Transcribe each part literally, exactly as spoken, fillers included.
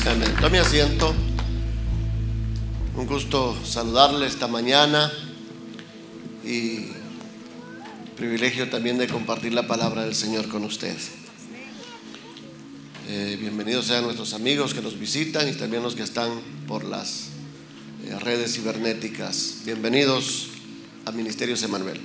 Amén. Tome asiento. Un gusto saludarle esta mañana y privilegio también de compartir la palabra del Señor con ustedes. Eh, bienvenidos sean nuestros amigos que nos visitan y también los que están por las eh, redes cibernéticas. Bienvenidos a Ministerios Emanuel.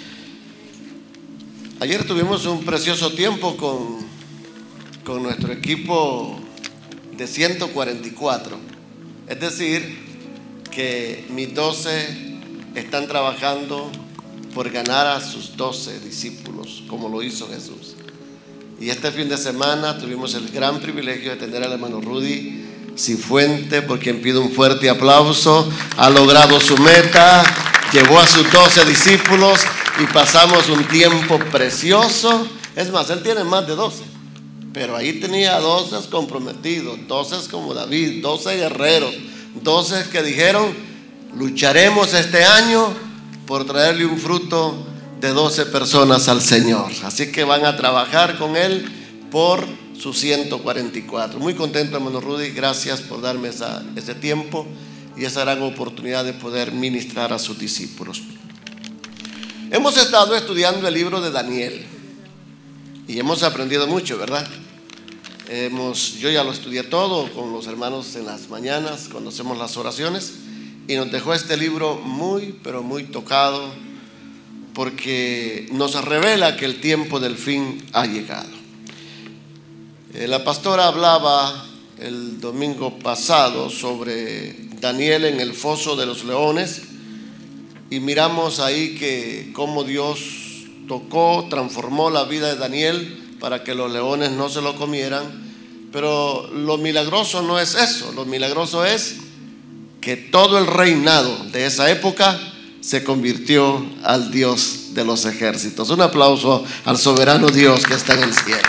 Ayer tuvimos un precioso tiempo con, con nuestro equipo de ciento cuarenta y cuatro. Es decir, que mis doce están trabajando por ganar a sus doce discípulos, como lo hizo Jesús. Y este fin de semana tuvimos el gran privilegio de tener al hermano Rudy Cifuente, por quien pido un fuerte aplauso. Ha logrado su meta, llevó a sus doce discípulos y pasamos un tiempo precioso. Es más, él tiene más de doce, pero ahí tenía doce comprometidos, doce como David, doce guerreros, doce que dijeron: lucharemos este año por traerle un fruto de doce personas al Señor. Así que van a trabajar con él por sus ciento cuarenta y cuatro. Muy contento, hermano Rudy, gracias por darme esa, ese tiempo y esa gran oportunidad de poder ministrar a sus discípulos. Hemos estado estudiando el libro de Daniel y hemos aprendido mucho, ¿verdad? Hemos, yo ya lo estudié todo con los hermanos en las mañanas cuando hacemos las oraciones, y nos dejó este libro muy, pero muy tocado, porque nos revela que el tiempo del fin ha llegado. Eh, la pastora hablaba el domingo pasado sobre Daniel en el foso de los leones, y miramos ahí que cómo Dios tocó, transformó la vida de Daniel para que los leones no se lo comieran. Pero lo milagroso no es eso, lo milagroso es que todo el reinado de esa época se convirtió al Dios de los ejércitos. Un aplauso al soberano Dios que está en el cielo.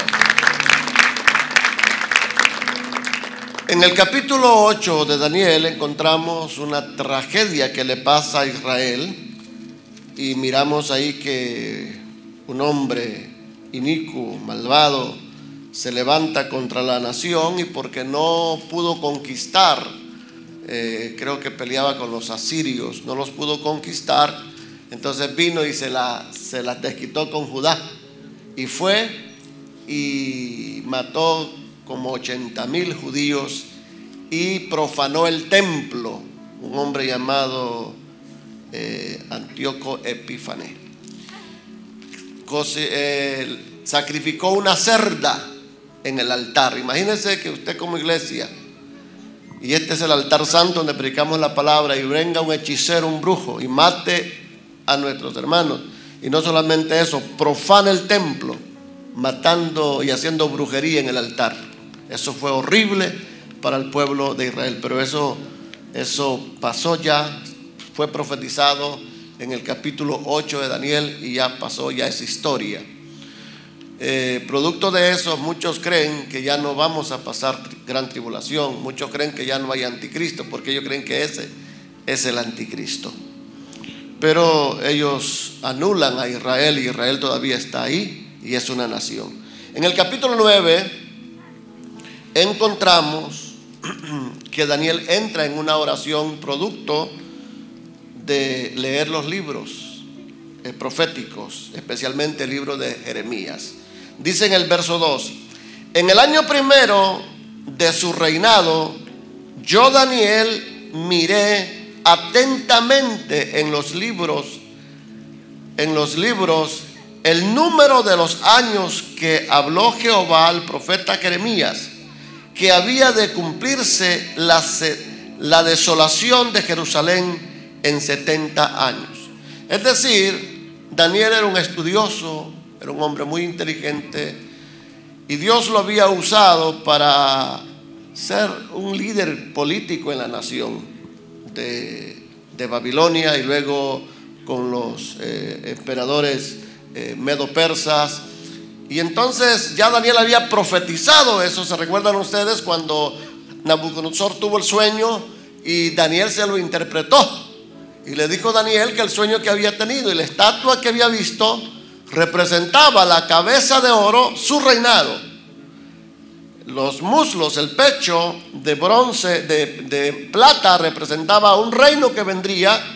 En el capítulo ocho de Daniel encontramos una tragedia que le pasa a Israel, y miramos ahí que un hombre inicuo, malvado, se levanta contra la nación, y porque no pudo conquistar, eh, creo que peleaba con los asirios, no los pudo conquistar, entonces vino y se la, se las desquitó con Judá, y fue y mató como ochenta mil judíos y profanó el templo, un hombre llamado eh, Antíoco Epífanes. Cose, eh, sacrificó una cerda en el altar. Imagínense que usted como iglesia, y este es el altar santo donde predicamos la palabra, y venga un hechicero, un brujo, y mate a nuestros hermanos, y no solamente eso, profana el templo, matando y haciendo brujería en el altar. Eso fue horrible para el pueblo de Israel, pero eso, eso pasó ya, fue profetizado en el capítulo ocho de Daniel, y ya pasó, ya es historia. Eh, producto de eso, muchos creen que ya no vamos a pasar gran tribulación, muchos creen que ya no hay anticristo, porque ellos creen que ese es el anticristo. Pero ellos anulan a Israel, y Israel todavía está ahí y es una nación. En el capítulo nueve encontramos que Daniel entra en una oración producto de leer los libros eh, proféticos, especialmente el libro de Jeremías. Dice en el verso dos: en el año primero de su reinado, yo Daniel miré atentamente en los libros, en los libros, el número de los años que habló Jehová al profeta Jeremías, que había de cumplirse la, la desolación de Jerusalén en setenta años. Es decir, Daniel era un estudioso, era un hombre muy inteligente, y Dios lo había usado para ser un líder político en la nación de, de Babilonia, y luego con los eh, emperadores eh, medo-persas. Y entonces ya Daniel había profetizado eso. ¿Se recuerdan ustedes cuando Nabucodonosor tuvo el sueño y Daniel se lo interpretó? Y le dijo Daniel que el sueño que había tenido y la estatua que había visto representaba la cabeza de oro, su reinado. los muslos, el pecho de bronce, de, de plata, representaba un reino que vendría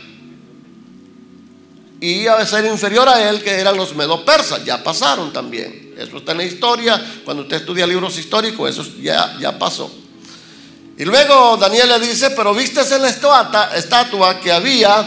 y iba a ser inferior a él, que eran los medo-persas. Ya pasaron también. Eso está en la historia. Cuando usted estudia libros históricos, eso ya, ya pasó. Y luego Daniel le dice: pero vistes en la estatua, estatua que había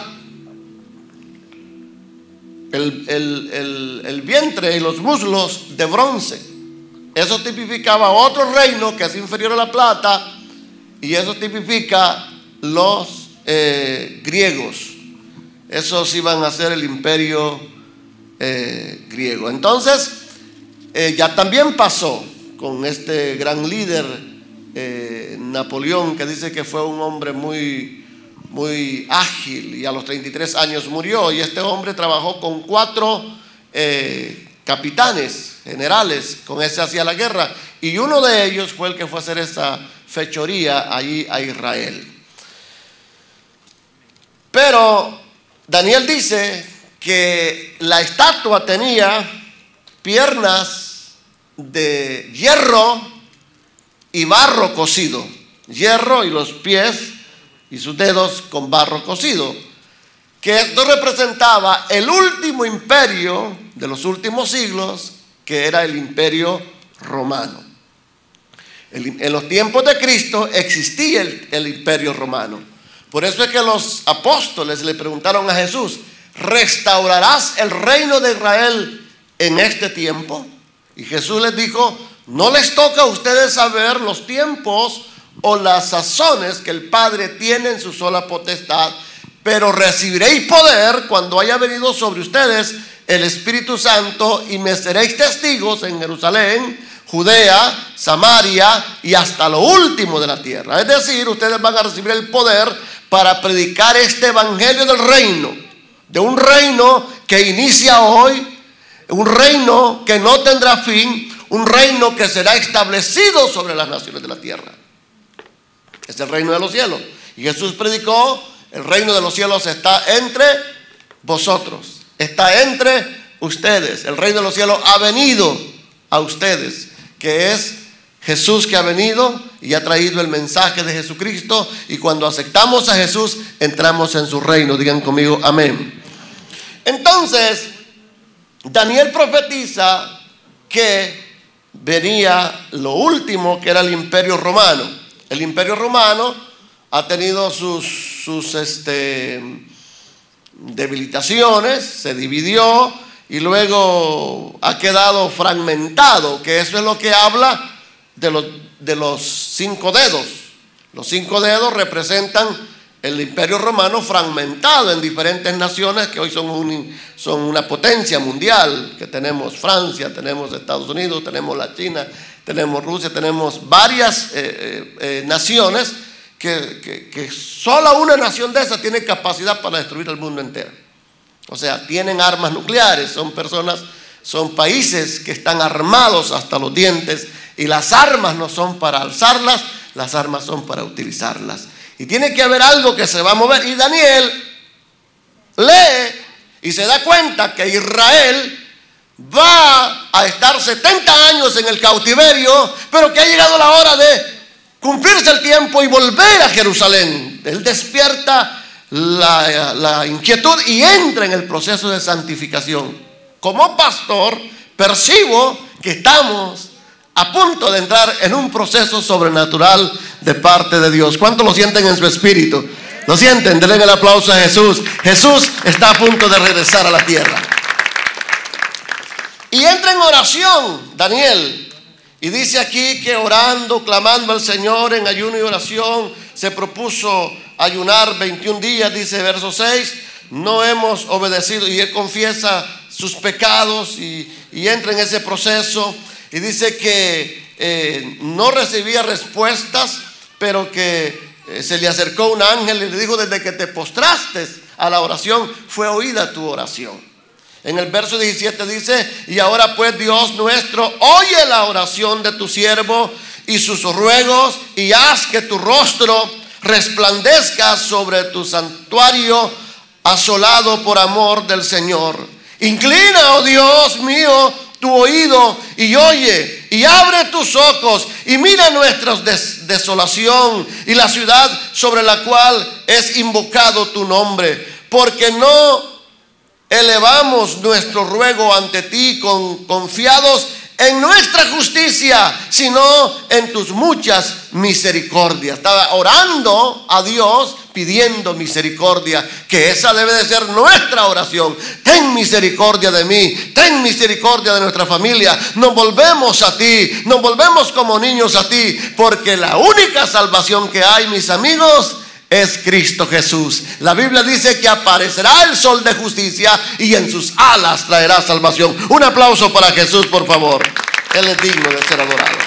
el, el, el, el vientre y los muslos de bronce. Eso tipificaba otro reino que es inferior a la plata, y eso tipifica los eh, griegos. Esos iban a ser el imperio eh, griego. Entonces, eh, ya también pasó con este gran líder, eh, Napoleón, que dice que fue un hombre muy, muy ágil, y a los treinta y tres años murió. Y este hombre trabajó con cuatro eh, capitanes, generales, con ese hacía la guerra. Y uno de ellos fue el que fue a hacer esa fechoría allí a Israel. Pero Daniel dice que la estatua tenía piernas de hierro y barro cocido. Hierro y los pies y sus dedos con barro cocido. Que esto representaba el último imperio de los últimos siglos, que era el imperio romano. El, en los tiempos de Cristo existía el, el imperio romano. Por eso es que los apóstoles le preguntaron a Jesús: ¿restaurarás el reino de Israel en este tiempo? Y Jesús les dijo: no les toca a ustedes saber los tiempos o las sazones que el Padre tiene en su sola potestad, pero recibiréis poder cuando haya venido sobre ustedes el Espíritu Santo, y me seréis testigos en Jerusalén, Judea, Samaria y hasta lo último de la tierra. Es decir, ustedes van a recibir el poder para predicar este evangelio del reino, de un reino que inicia hoy, un reino que no tendrá fin, un reino que será establecido sobre las naciones de la tierra. Es el reino de los cielos. Y Jesús predicó: el reino de los cielos está entre vosotros, está entre ustedes. El reino de los cielos ha venido a ustedes, que es Jesús, que ha venido y ha traído el mensaje de Jesucristo. Y cuando aceptamos a Jesús, entramos en su reino. Digan conmigo amén. Entonces Daniel profetiza que venía lo último, que era el imperio romano. El imperio romano ha tenido sus, sus este, debilitaciones, se dividió y luego ha quedado fragmentado, que eso es lo que habla de los, de los cinco dedos. Los cinco dedos representan el imperio romano fragmentado en diferentes naciones que hoy son, un, son una potencia mundial, que tenemos Francia, tenemos Estados Unidos, tenemos la China, tenemos Rusia, tenemos varias eh, eh, naciones que, que, que solo una nación de esas tiene capacidad para destruir el mundo entero. O sea, tienen armas nucleares, son personas, son países que están armados hasta los dientes, y las armas no son para alzarlas, las armas son para utilizarlas. Y tiene que haber algo que se va a mover. Y Daniel lee y se da cuenta que Israel va a estar setenta años en el cautiverio, pero que ha llegado la hora de cumplirse el tiempo y volver a Jerusalén. Él despierta la, la inquietud y entra en el proceso de santificación. Como pastor, percibo que estamos a punto de entrar en un proceso sobrenatural de parte de Dios. ¿Cuántos lo sienten en su espíritu? ¿Lo sienten? Denle el aplauso a Jesús. Jesús está a punto de regresar a la tierra. Y entra en oración Daniel, y dice aquí que orando, clamando al Señor en ayuno y oración, se propuso ayunar veintiún días, dice verso seis. No hemos obedecido, y él confiesa sus pecados y, y entra en ese proceso. Y dice que eh, no recibía respuestas, pero que eh, se le acercó un ángel y le dijo: desde que te postraste a la oración, fue oída tu oración. En el verso diecisiete dice: y ahora pues, Dios nuestro, oye la oración de tu siervo y sus ruegos, y haz que tu rostro resplandezca sobre tu santuario asolado por amor del Señor. Inclina, oh Dios mío, tu oído y oye, y abre tus ojos y mira nuestra des- desolación y la ciudad sobre la cual es invocado tu nombre, porque no elevamos nuestro ruego ante ti con, confiados en nuestra justicia, sino en tus muchas misericordias. Estaba orando a Dios, pidiendo misericordia, que esa debe de ser nuestra oración. Ten misericordia de mí, ten misericordia de nuestra familia. Nos volvemos a ti, nos volvemos como niños a ti, porque la única salvación que hay, mis amigos, es Cristo Jesús. La Biblia dice que aparecerá el sol de justicia y en sus alas traerá salvación. Un aplauso para Jesús, por favor. Él es digno de ser adorado.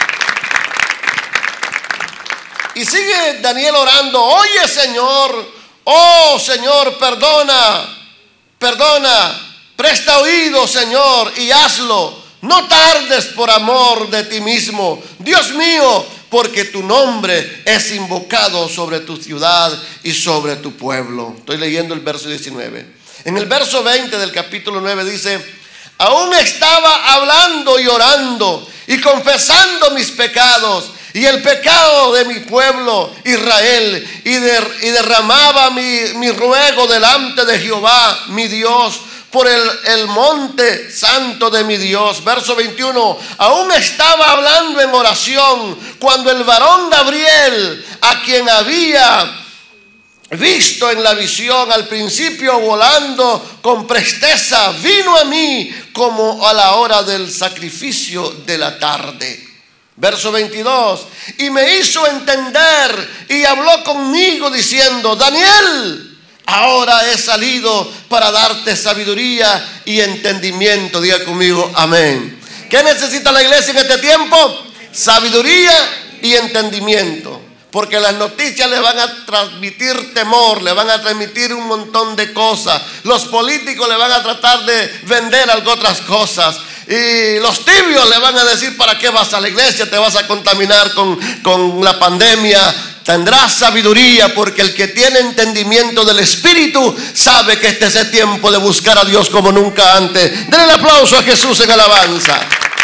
Y sigue Daniel orando. Oye, Señor, oh Señor, perdona, perdona, presta oído, Señor, y hazlo. No tardes por amor de ti mismo, Dios mío, porque tu nombre es invocado sobre tu ciudad y sobre tu pueblo. Estoy leyendo el verso diecinueve. En el verso veinte del capítulo nueve dice: aún estaba hablando y orando y confesando mis pecados y el pecado de mi pueblo Israel, y, der, y derramaba mi, mi ruego delante de Jehová, mi Dios, por el, el monte santo de mi Dios. Verso veintiuno. Aún estaba hablando en oración cuando el varón Gabriel, a quien había visto en la visión al principio volando con presteza, vino a mí como a la hora del sacrificio de la tarde. Verso veintidós. Y me hizo entender y habló conmigo diciendo: Daniel, ahora he salido para darte sabiduría y entendimiento. Diga conmigo, amén. ¿Qué necesita la iglesia en este tiempo? Sabiduría y entendimiento. Porque las noticias le van a transmitir temor, le van a transmitir un montón de cosas. Los políticos le van a tratar de vender algo, otras cosas. Y los tibios le van a decir: ¿para qué vas a la iglesia? Te vas a contaminar con, con la pandemia. Tendrás sabiduría, porque el que tiene entendimiento del Espíritu sabe que este es el tiempo de buscar a Dios como nunca antes. Denle el aplauso a Jesús en alabanza.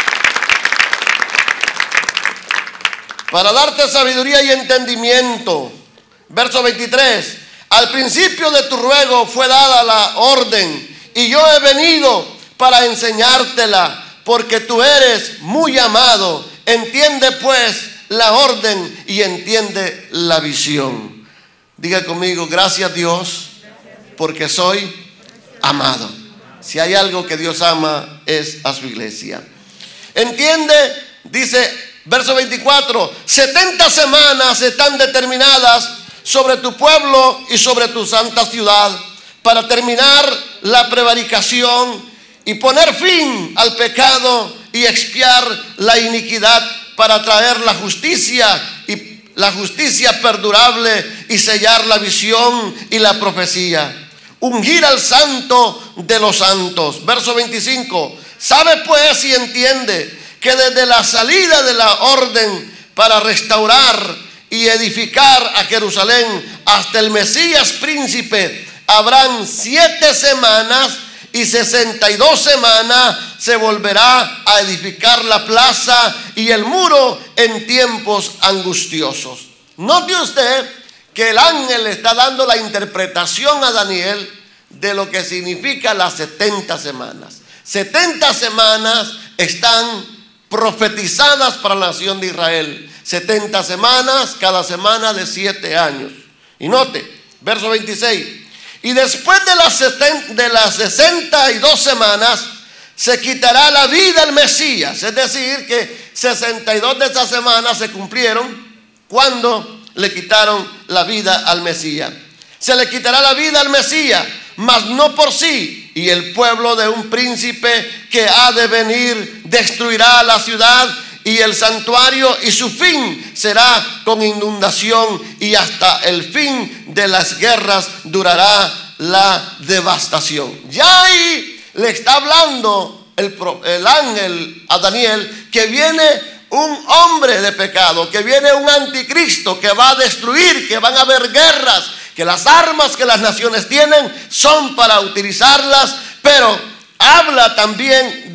Para darte sabiduría y entendimiento. Verso veintitrés. Al principio de tu ruego fue dada la orden, y yo he venido para enseñártela, porque tú eres muy amado. Entiende pues la orden y entiende la visión. Diga conmigo: gracias Dios, porque soy amado. Si hay algo que Dios ama, es a su iglesia. Entiende, dice verso veinticuatro: setenta semanas están determinadas sobre tu pueblo y sobre tu santa ciudad, para terminar la prevaricación y poner fin al pecado y expiar la iniquidad, para traer la justicia y la justicia perdurable y sellar la visión y la profecía. Ungir al santo de los santos. Verso veinticinco. Sabe pues y entiende que desde la salida de la orden para restaurar y edificar a Jerusalén hasta el Mesías príncipe habrán siete semanas, y sesenta y dos semanas se volverá a edificar la plaza y el muro en tiempos angustiosos. Note usted que el ángel le está dando la interpretación a Daniel de lo que significa las setenta semanas. setenta semanas están profetizadas para la nación de Israel. setenta semanas, cada semana de siete años. Y note, verso veintiséis. Y después de las, setenta, de las sesenta y dos semanas se quitará la vida al Mesías. Es decir, que sesenta y dos de esas semanas se cumplieron cuando le quitaron la vida al Mesías. Se le quitará la vida al Mesías, mas no por sí. Y el pueblo de un príncipe que ha de venir destruirá la ciudad y el santuario, y su fin será con inundación, y hasta el fin de las guerras durará la devastación. Ya ahí le está hablando el, el ángel a Daniel que viene un hombre de pecado, que viene un anticristo que va a destruir, que van a haber guerras, que las armas que las naciones tienen son para utilizarlas, pero habla también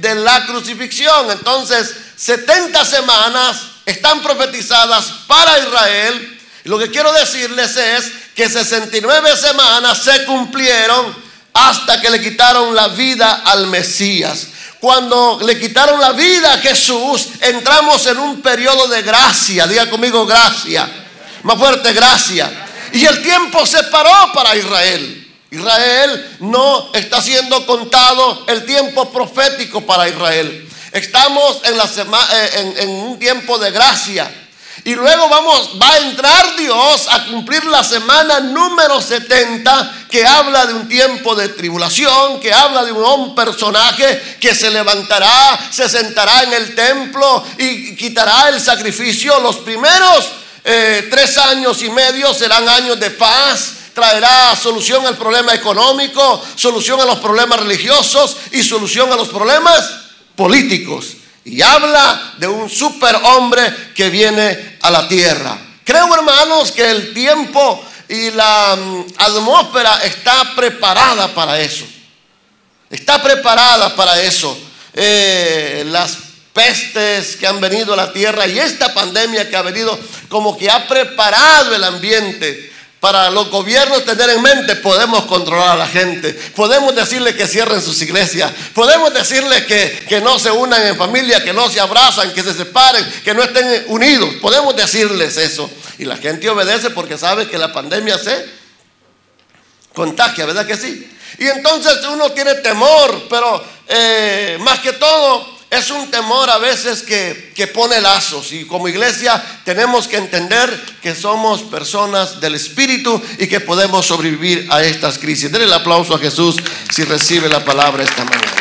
de la crucifixión. Entonces, setenta semanas están profetizadas para Israel. Y lo que quiero decirles es que sesenta y nueve semanas se cumplieron hasta que le quitaron la vida al Mesías. Cuando le quitaron la vida a Jesús, entramos en un periodo de gracia. Diga conmigo, gracia. Más fuerte, gracia. Y el tiempo se paró para Israel. Israel no está siendo contado el tiempo profético para Israel. Estamos en, la sema, en, en un tiempo de gracia. Y luego vamos, va a entrar Dios a cumplir la semana número setenta, que habla de un tiempo de tribulación, que habla de un personaje que se levantará, se sentará en el templo y quitará el sacrificio. Los primeros eh, tres años y medio serán años de paz. Traerá solución al problema económico, solución a los problemas religiosos y solución a los problemas políticos. Y habla de un superhombre que viene a la tierra. Creo, hermanos, que el tiempo y la um, atmósfera está preparada para eso. Está preparada para eso. Eh, las pestes que han venido a la tierra y esta pandemia que ha venido, como que ha preparado el ambiente para los gobiernos tener en mente: podemos controlar a la gente, podemos decirle que cierren sus iglesias, podemos decirle que, que no se unan en familia, que no se abrazan, que se separen, que no estén unidos. Podemos decirles eso. Y la gente obedece porque sabe que la pandemia se contagia, ¿verdad que sí? Y entonces uno tiene temor, pero eh, más que todo es un temor a veces que, que pone lazos. Y como iglesia tenemos que entender que somos personas del Espíritu y que podemos sobrevivir a estas crisis. Denle el aplauso a Jesús si recibe la palabra esta mañana.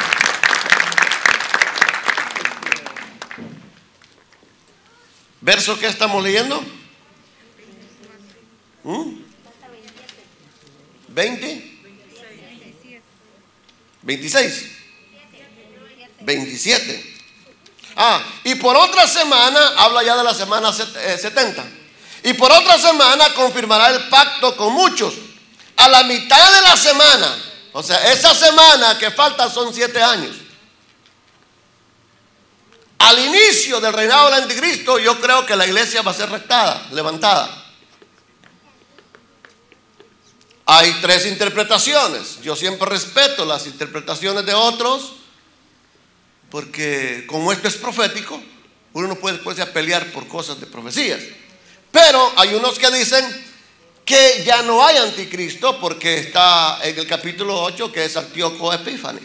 ¿Verso qué estamos leyendo? ¿Mm? ¿veinte? ¿veintiséis? veintisiete. Ah, y por otra semana, habla ya de la semana setenta. Y por otra semana confirmará el pacto con muchos. A la mitad de la semana, o sea, esa semana que falta son siete años. Al inicio del reinado del anticristo, yo creo que la iglesia va a ser rectada, levantada. Hay tres interpretaciones. Yo siempre respeto las interpretaciones de otros, porque como esto es profético, uno no puede después pelear por cosas de profecías. Pero hay unos que dicen que ya no hay anticristo, porque está en el capítulo ocho, que es Antíoco Epífanes.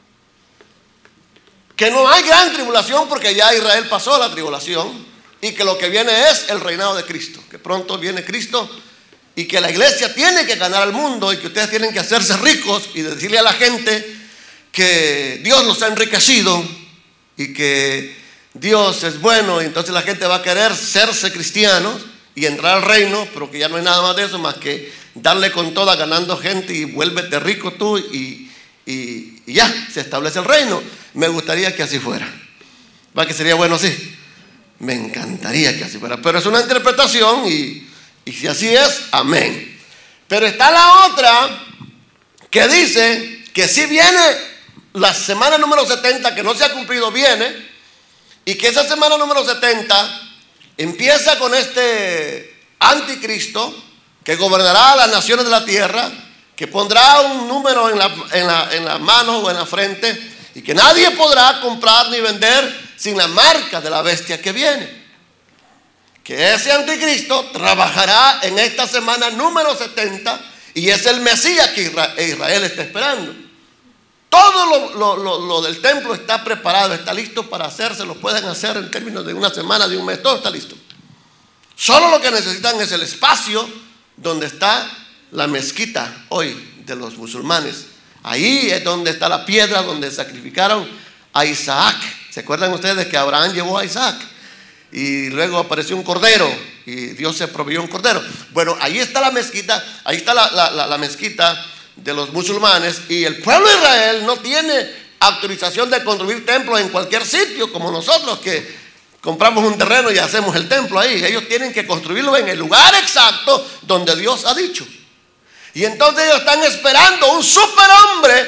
Que no hay gran tribulación porque ya Israel pasó la tribulación, y que lo que viene es el reinado de Cristo, que pronto viene Cristo, y que la iglesia tiene que ganar al mundo, y que ustedes tienen que hacerse ricos y decirle a la gente que Dios los ha enriquecido y que Dios es bueno, y entonces la gente va a querer serse cristianos y entrar al reino, pero que ya no hay nada más de eso más que darle con toda, ganando gente, y vuélvete rico tú y, y, y ya, se establece el reino. Me gustaría que así fuera. ¿Va que sería bueno así? Me encantaría que así fuera, pero es una interpretación y, y si así es, amén. Pero está la otra que dice que si viene la semana número setenta, que no se ha cumplido, viene, y que esa semana número setenta empieza con este anticristo que gobernará a las naciones de la tierra, que pondrá un número en la, en la, en la mano o en la frente, y que nadie podrá comprar ni vender sin la marca de la bestia que viene. Que ese anticristo trabajará en esta semana número setenta, y es el Mesías que Israel está esperando. Todo lo, lo, lo, lo del templo está preparado, está listo para hacerse. Lo pueden hacer en términos de una semana, de un mes, todo está listo. Solo lo que necesitan es el espacio donde está la mezquita hoy de los musulmanes. Ahí es donde está la piedra donde sacrificaron a Isaac. ¿Se acuerdan ustedes que Abraham llevó a Isaac? Y luego apareció un cordero y Dios se proveyó un cordero. Bueno, ahí está la mezquita, ahí está la, la, la, la mezquita de los musulmanes, y el pueblo de Israel no tiene autorización de construir templos en cualquier sitio como nosotros, que compramos un terreno y hacemos el templo ahí. Ellos tienen que construirlo en el lugar exacto donde Dios ha dicho. Y entonces ellos están esperando un superhombre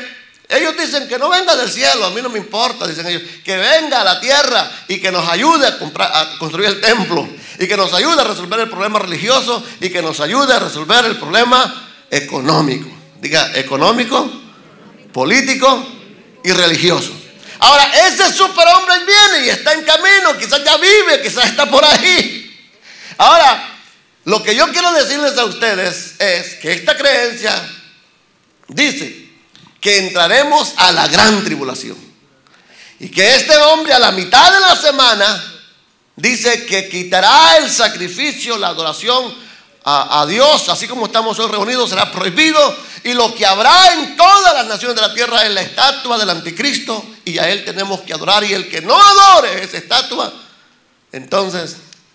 Ellos dicen que no venga del cielo, a mí no me importa, dicen ellos, que venga a la tierra y que nos ayude a, comprar, a construir el templo, y que nos ayude a resolver el problema religioso, y que nos ayude a resolver el problema económico. Diga, económico, político y religioso. Ahora, ese superhombre viene y está en camino, quizás ya vive, quizás está por ahí. Ahora, lo que yo quiero decirles a ustedes es que esta creencia dice que entraremos a la gran tribulación, y que este hombre a la mitad de la semana dice que quitará el sacrificio, la adoración a, a Dios, así como estamos hoy reunidos, será prohibido, y lo que habrá en todas las naciones de la tierra es la estatua del anticristo, y a él tenemos que adorar, y el que no adore esa estatua, entonces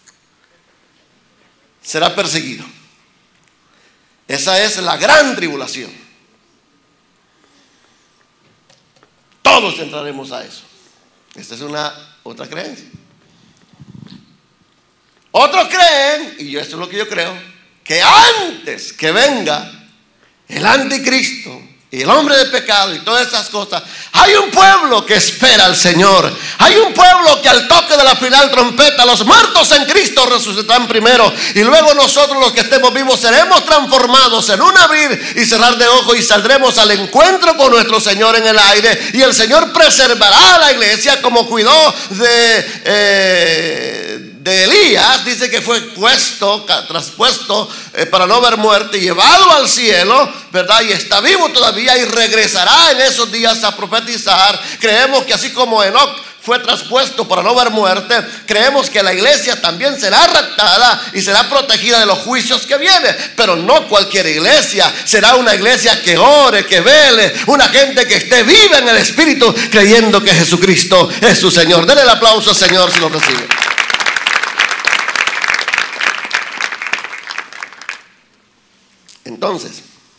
será perseguido. Esa es la gran tribulación. Todos entraremos a eso. Esta es una otra creencia. Otros creen, y esto es lo que yo creo, que antes que venga el anticristo y el hombre de pecado y todas esas cosas, hay un pueblo que espera al Señor. Hay un pueblo que al toque de la final trompeta, los muertos en Cristo resucitarán primero, y luego nosotros los que estemos vivos seremos transformados en un abrir y cerrar de ojos, y saldremos al encuentro con nuestro Señor en el aire, y el Señor preservará a la iglesia como cuidó de... Eh, de Elías. Dice que fue puesto, traspuesto eh, para no ver muerte, llevado al cielo, ¿verdad? Y está vivo todavía y regresará en esos días a profetizar. Creemos que así como Enoc fue traspuesto para no ver muerte, creemos que la iglesia también será raptada y será protegida de los juicios que vienen. Pero no cualquier iglesia, será una iglesia que ore, que vele, una gente que esté viva en el Espíritu, creyendo que Jesucristo es su Señor. Denle el aplauso al Señor si lo recibe. Entonces,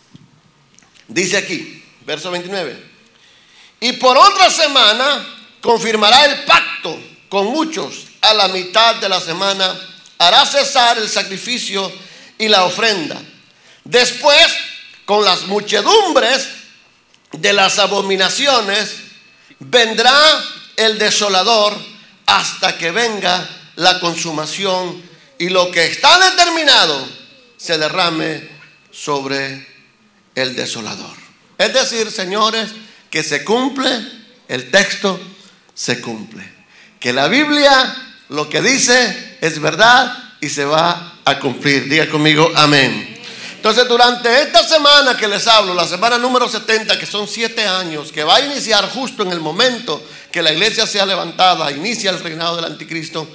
dice aquí, verso veintinueve, y por otra semana confirmará el pacto con muchos, a la mitad de la semana hará cesar el sacrificio y la ofrenda. Después, con las muchedumbres de las abominaciones, vendrá el desolador hasta que venga la consumación, y lo que está determinado se derrame sobre el desolador. Es decir, señores, que se cumple, el texto se cumple, que la Biblia lo que dice es verdad y se va a cumplir. Diga conmigo, amén. Entonces, durante esta semana que les hablo, la semana número setenta, que son siete años, que va a iniciar justo en el momento que la iglesia sea levantada, inicia el reinado del anticristo.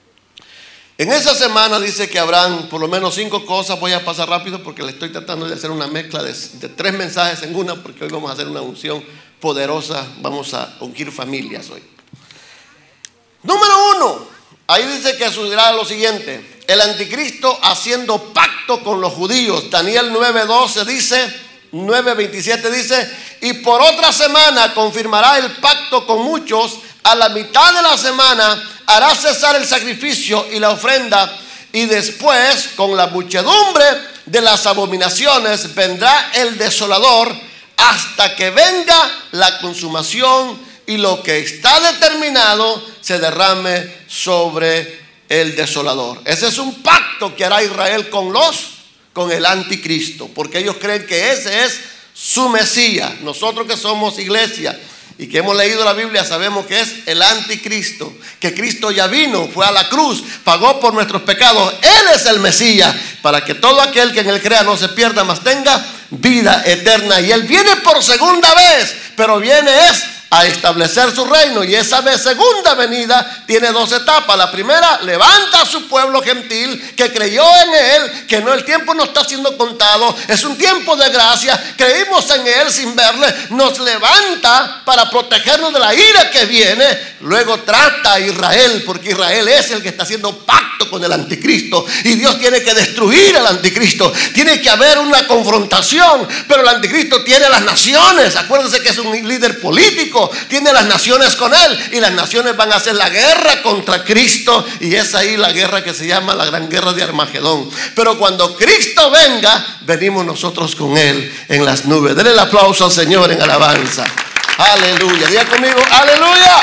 En esa semana dice que habrán por lo menos cinco cosas. Voy a pasar rápido porque le estoy tratando de hacer una mezcla de, de tres mensajes en una, porque hoy vamos a hacer una unción poderosa. Vamos a ungir familias hoy. Número uno, ahí dice que sucederá lo siguiente: el anticristo haciendo pacto con los judíos. Daniel nueve doce dice, nueve veintisiete dice, y por otra semana confirmará el pacto con muchos, a la mitad de la semana hará cesar el sacrificio y la ofrenda, y después, con la muchedumbre de las abominaciones, vendrá el desolador hasta que venga la consumación, y lo que está determinado se derrame sobre el desolador. Ese es un pacto que hará Israel con los, con el anticristo, porque ellos creen que ese es su Mesías. Nosotros que somos iglesia y que hemos leído la Biblia sabemos que es el anticristo, que Cristo ya vino, fue a la cruz, pagó por nuestros pecados. Él es el Mesías, para que todo aquel que en él crea no se pierda, mas tenga vida eterna. Y él viene por segunda vez, pero viene es a establecer su reino, y esa vez, segunda venida tiene dos etapas. La primera, levanta a su pueblo gentil que creyó en él, que no, el tiempo no está siendo contado, es un tiempo de gracia, creímos en él sin verle, nos levanta para protegernos de la ira que viene. Luego trata a Israel, porque Israel es el que está haciendo pacto con el anticristo, y Dios tiene que destruir al anticristo. Tiene que haber una confrontación, pero el anticristo tiene las naciones. Acuérdense que es un líder político, tiene las naciones con él, y las naciones van a hacer la guerra contra Cristo, y es ahí la guerra que se llama la gran guerra de Armagedón. Pero cuando Cristo venga, venimos nosotros con él en las nubes. Denle el aplauso al Señor en alabanza. Aleluya. Diga conmigo, aleluya.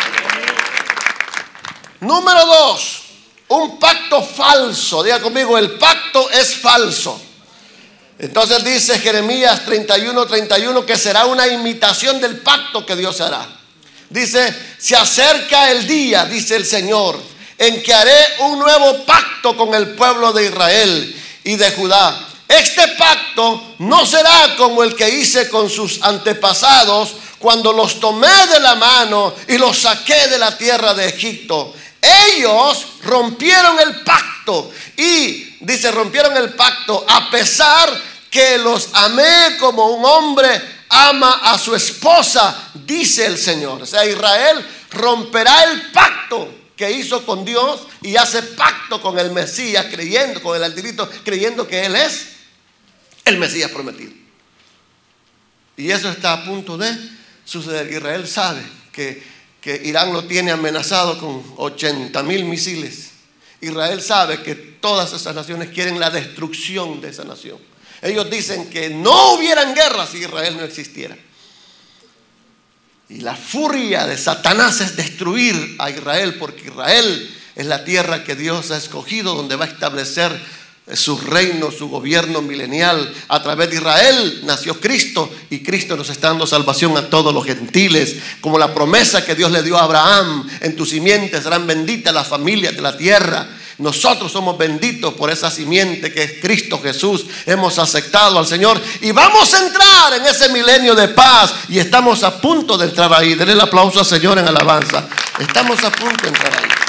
Número dos, un pacto falso. Diga conmigo, el pacto es falso. Entonces dice Jeremías treinta y uno, treinta y uno que será una imitación del pacto que Dios hará. Dice, se acerca el día, dice el Señor, en que haré un nuevo pacto con el pueblo de Israel y de Judá. Este pacto no será como el que hice con sus antepasados cuando los tomé de la mano y los saqué de la tierra de Egipto. Ellos rompieron el pacto y, dice, rompieron el pacto a pesar que los amé como un hombre ama a su esposa, dice el Señor. O sea, Israel romperá el pacto que hizo con Dios y hace pacto con el Mesías, creyendo, con el anticristo, creyendo que Él es el Mesías prometido. Y eso está a punto de suceder. Israel sabe que, que Irán lo tiene amenazado con ochenta mil misiles. Israel sabe que todas esas naciones quieren la destrucción de esa nación. Ellos dicen que no hubieran guerra si Israel no existiera. Y la furia de Satanás es destruir a Israel, porque Israel es la tierra que Dios ha escogido, donde va a establecer su reino, su gobierno milenial. A través de Israel nació Cristo, y Cristo nos está dando salvación a todos los gentiles, como la promesa que Dios le dio a Abraham: en tu simiente serán benditas las familias de la tierra. Nosotros somos benditos por esa simiente que es Cristo Jesús. Hemos aceptado al Señor y vamos a entrar en ese milenio de paz, y estamos a punto de entrar ahí. Denle el aplauso al Señor en alabanza. Estamos a punto de entrar ahí.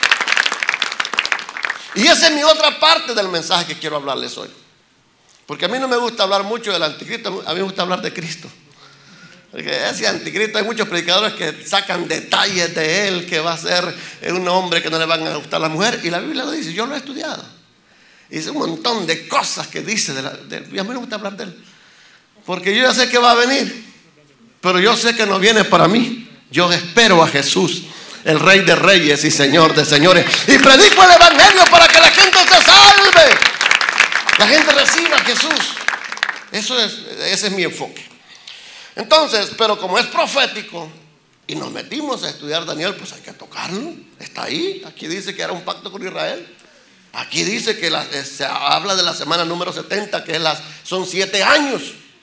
Y esa es mi otra parte del mensaje que quiero hablarles hoy, porque a mí no me gusta hablar mucho del anticristo, a mí me gusta hablar de Cristo. Porque ese anticristo, hay muchos predicadores que sacan detalles de él, que va a ser un hombre que no le van a gustar a la mujer, y la Biblia lo dice. Yo lo he estudiado, dice un montón de cosas que dice de la, de, y a mí me gusta hablar de él, porque yo ya sé que va a venir, pero yo sé que no viene para mí. Yo espero a Jesús, el Rey de Reyes y Señor de Señores, y predico el Evangelio para que la gente se salve, la gente reciba a Jesús. Eso es, ese es mi enfoque. Entonces, pero como es profético y nos metimos a estudiar Daniel, pues hay que tocarlo. Está ahí. Aquí dice que era un pacto con Israel. Aquí dice que la, se habla de la semana número setenta, que es las, son siete años.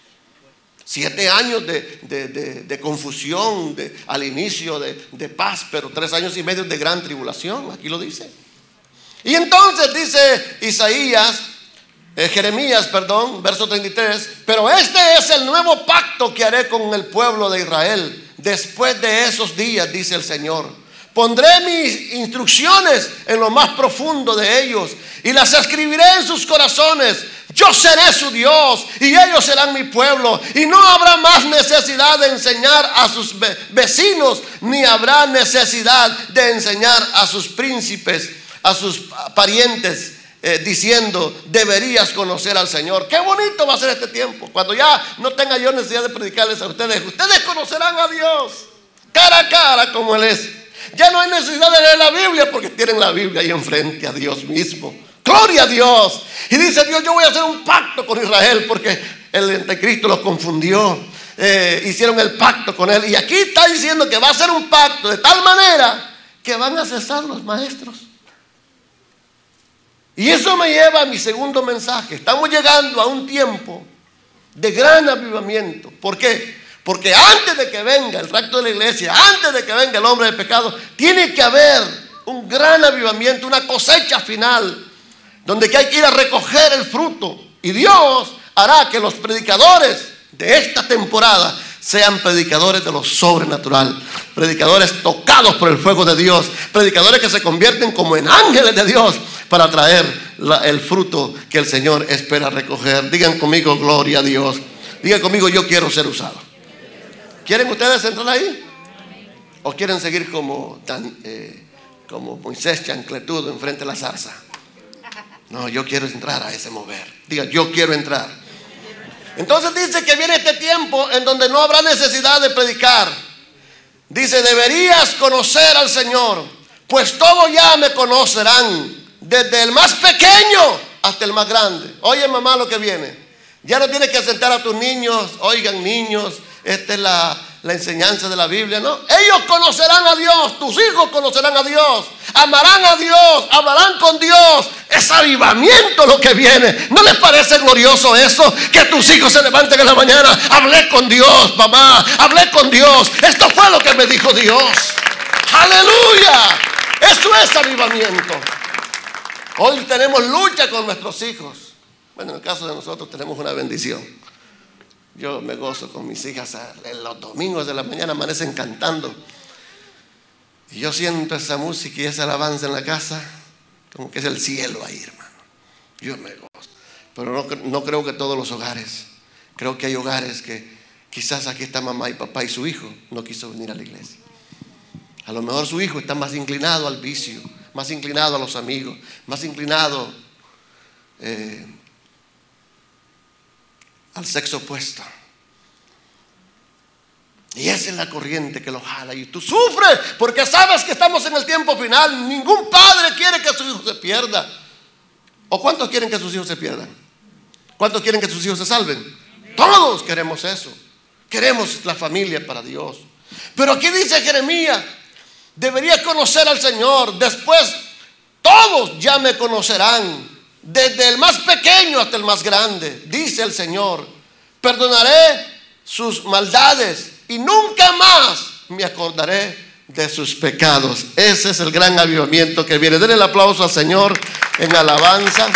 Siete años de, de, de, de confusión, de, al inicio de, de paz, pero tres años y medio de gran tribulación. Aquí lo dice. Y entonces dice Isaías, Eh, Jeremías, perdón, verso treinta y tres: pero este es el nuevo pacto que haré con el pueblo de Israel después de esos días, dice el Señor. Pondré mis instrucciones en lo más profundo de ellos y las escribiré en sus corazones. Yo seré su Dios y ellos serán mi pueblo, y no habrá más necesidad de enseñar a sus ve- vecinos, ni habrá necesidad de enseñar a sus príncipes, a sus parientes, Eh, diciendo: deberías conocer al Señor. Qué bonito va a ser este tiempo, cuando ya no tenga yo necesidad de predicarles a ustedes. Ustedes conocerán a Dios cara a cara como Él es. Ya no hay necesidad de leer la Biblia, porque tienen la Biblia ahí enfrente, a Dios mismo. Gloria a Dios. Y dice Dios: yo voy a hacer un pacto con Israel, porque el anticristo los confundió. Eh, hicieron el pacto con él, y aquí está diciendo que va a hacer un pacto de tal manera que van a cesar los maestros. Y eso me lleva a mi segundo mensaje. Estamos llegando a un tiempo de gran avivamiento. ¿Por qué? Porque antes de que venga el rapto de la iglesia, antes de que venga el hombre de pecado, tiene que haber un gran avivamiento, una cosecha final, donde hay que ir a recoger el fruto. Y Dios hará que los predicadores de esta temporada sean predicadores de lo sobrenatural, predicadores tocados por el fuego de Dios, predicadores que se convierten como en ángeles de Dios para traer la, el fruto que el Señor espera recoger. Digan conmigo: gloria a Dios. Digan conmigo: yo quiero ser usado. ¿Quieren ustedes entrar ahí? ¿O quieren seguir como, tan, eh, como Moisés chancletudo enfrente de la zarza? No, yo quiero entrar a ese mover. Diga: yo quiero entrar. Entonces dice que viene este tiempo en donde no habrá necesidad de predicar. Dice: deberías conocer al Señor, pues todos ya me conocerán, desde el más pequeño hasta el más grande. Oye, mamá, lo que viene. Ya no tienes que sentar a tus niños. Oigan, niños, esta es la, la enseñanza de la Biblia, ¿no? Ellos conocerán a Dios, tus hijos conocerán a Dios, amarán a Dios, hablarán con Dios. Es avivamiento lo que viene. ¿No les parece glorioso eso? Que tus hijos se levanten en la mañana. Hablé con Dios, mamá, hablé con Dios. Esto fue lo que me dijo Dios. ¡Aleluya! Eso es avivamiento. Hoy tenemos lucha con nuestros hijos. Bueno, en el caso de nosotros tenemos una bendición. Yo me gozo con mis hijas. En los domingos de la mañana amanecen cantando. Y yo siento esa música y esa alabanza en la casa, como que es el cielo ahí, hermano. Yo me gozo. Pero no, no creo que todos los hogares. Creo que hay hogares que quizás aquí está mamá y papá y su hijo no quiso venir a la iglesia. A lo mejor su hijo está más inclinado al vicio, más inclinado a los amigos, más inclinado eh, al sexo opuesto. Y esa es la corriente que lo jala. Y tú sufres porque sabes que estamos en el tiempo final. Ningún padre quiere que su hijo se pierda. ¿O cuántos quieren que sus hijos se pierdan? ¿Cuántos quieren que sus hijos se salven? Todos queremos eso. Queremos la familia para Dios. Pero aquí dice Jeremías: deberías conocer al Señor. Después todos ya me conocerán, desde el más pequeño hasta el más grande, dice el Señor. Perdonaré sus maldades y nunca más me acordaré de sus pecados. Ese es el gran avivamiento que viene. Denle el aplauso al Señor en alabanza.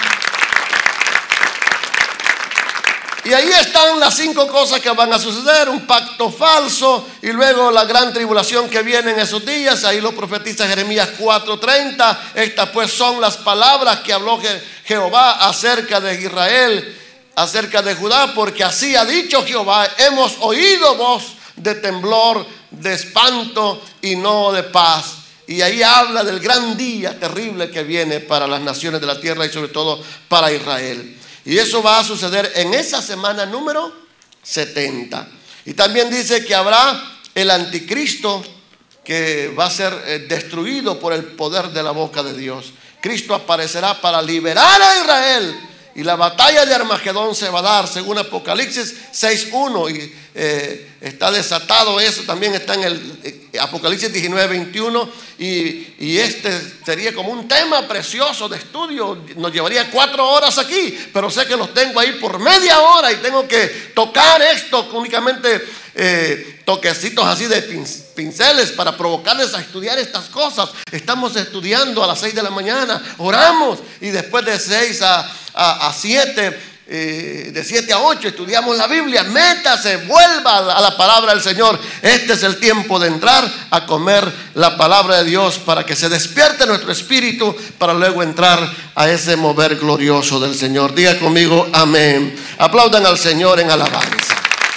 Y ahí están las cinco cosas que van a suceder: un pacto falso, y luego la gran tribulación que viene en esos días. Ahí lo profetiza Jeremías cuatro treinta. Estas pues son las palabras que habló Jehová acerca de Israel, acerca de Judá, porque así ha dicho Jehová: hemos oído voz de temblor, de espanto y no de paz. Y ahí habla del gran día terrible que viene para las naciones de la tierra y sobre todo para Israel. Y eso va a suceder en esa semana número setenta. Y también dice que habrá el anticristo que va a ser eh, destruido por el poder de la boca de Dios. Cristo aparecerá para liberar a Israel. Y la batalla de Armagedón se va a dar según Apocalipsis seis uno. Y eh, está desatado eso. También está en el eh, Apocalipsis diecinueve veintiuno. Y, y este sería como un tema precioso de estudio. Nos llevaría cuatro horas aquí, pero sé que los tengo ahí por media hora y tengo que tocar esto únicamente eh, toquecitos así de pinceles para provocarles a estudiar estas cosas. Estamos estudiando a las seis de la mañana, oramos, y después de seis a, a, a siete, eh, de siete a ocho estudiamos la Biblia. Métase, vuelva a la, a la palabra del Señor. Este es el tiempo de entrar a comer la palabra de Dios para que se despierte nuestro espíritu, para luego entrar a ese mover glorioso del Señor. Diga conmigo amén. Aplaudan al Señor en alabanza.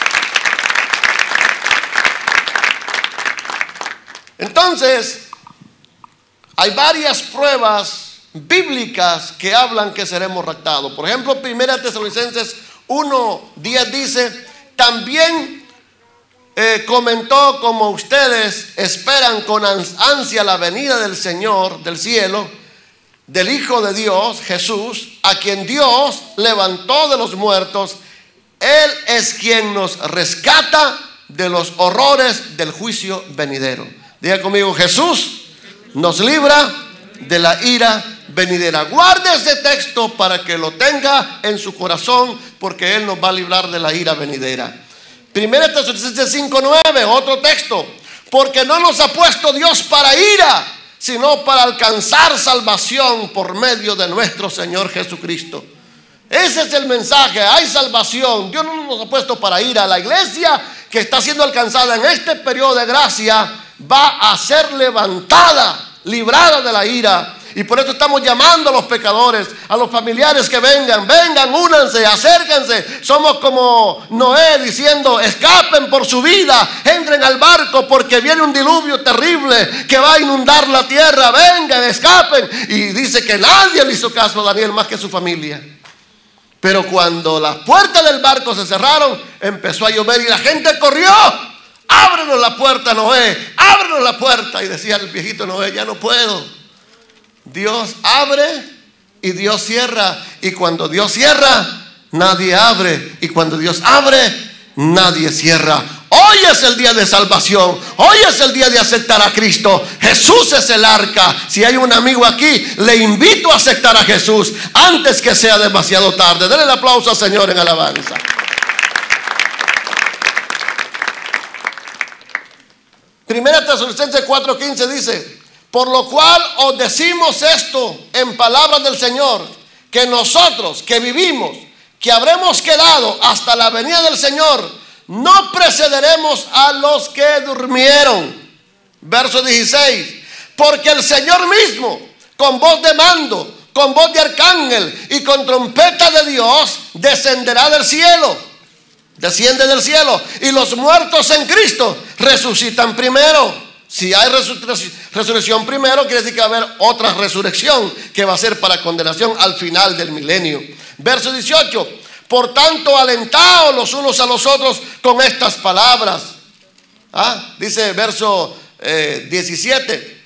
Entonces, hay varias pruebas bíblicas que hablan que seremos raptados. Por ejemplo, Primera Tesalonicenses uno diez dice: también eh, comentó como ustedes esperan con ansia la venida del Señor del cielo, del Hijo de Dios, Jesús, a quien Dios levantó de los muertos. Él es quien nos rescata de los horrores del juicio venidero. Diga conmigo: Jesús nos libra de la ira venidera. Guarde ese texto para que lo tenga en su corazón, porque Él nos va a librar de la ira venidera. Primera Tesalonicenses cinco nueve, otro texto: porque no nos ha puesto Dios para ira, sino para alcanzar salvación por medio de nuestro Señor Jesucristo. Ese es el mensaje. Hay salvación. Dios no nos ha puesto para ira. La iglesia que está siendo alcanzada en este periodo de gracia va a ser levantada, librada de la ira. Y por eso estamos llamando a los pecadores, a los familiares que vengan, vengan, únanse, acérquense. Somos como Noé diciendo: escapen por su vida, entren al barco porque viene un diluvio terrible que va a inundar la tierra. Vengan, escapen. Y dice que nadie le hizo caso a Daniel más que su familia. Pero cuando las puertas del barco se cerraron, empezó a llover y la gente corrió. Ábrenos la puerta, Noé, ábrenos la puerta. Y decía el viejito Noé: ya no puedo. Dios abre y Dios cierra. Y cuando Dios cierra, nadie abre. Y cuando Dios abre, nadie cierra. Hoy es el día de salvación. Hoy es el día de aceptar a Cristo. Jesús es el arca. Si hay un amigo aquí, le invito a aceptar a Jesús antes que sea demasiado tarde. Denle el aplauso al Señor en alabanza. Primera Tesalonicenses cuatro quince dice: por lo cual os decimos esto en palabras del Señor, que nosotros que vivimos, que habremos quedado hasta la venida del Señor, no precederemos a los que durmieron. Verso dieciséis: porque el Señor mismo, con voz de mando, con voz de arcángel y con trompeta de Dios, descenderá del cielo. Desciende del cielo, y los muertos en Cristo resucitan primero. Si hay resurrección primero, quiere decir que va a haber otra resurrección que va a ser para condenación al final del milenio. Verso dieciocho: por tanto, alentaos los unos a los otros con estas palabras. ¿Ah? Dice verso eh, diecisiete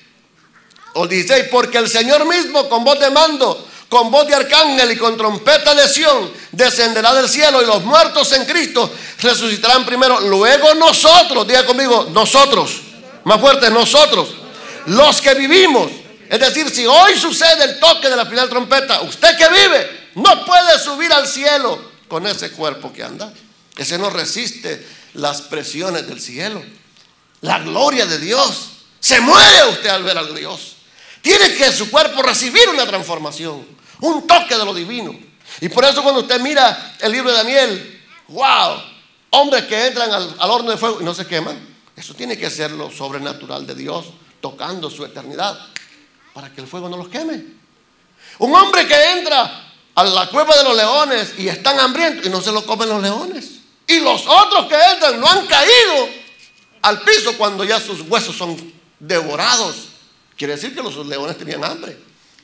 o dieciséis: porque el Señor mismo, con voz de mando, con voz de arcángel y con trompeta de Sión, descenderá del cielo, y los muertos en Cristo resucitarán primero. Luego nosotros, diga conmigo, nosotros, más fuerte, nosotros, los que vivimos. Es decir, si hoy sucede el toque de la final trompeta, usted que vive no puede subir al cielo con ese cuerpo que anda. Ese no resiste las presiones del cielo, la gloria de Dios. Se muere usted al ver a Dios. Tiene que su cuerpo recibir una transformación, un toque de lo divino. Y por eso cuando usted mira el libro de Daniel, wow, hombres que entran al, al horno de fuego y no se queman. Eso tiene que ser lo sobrenatural de Dios, tocando su eternidad, para que el fuego no los queme. Un hombre que entra a la cueva de los leones y están hambrientos y no se lo comen los leones. Y los otros que entran no han caído al piso cuando ya sus huesos son devorados. Quiere decir que los leones tenían hambre.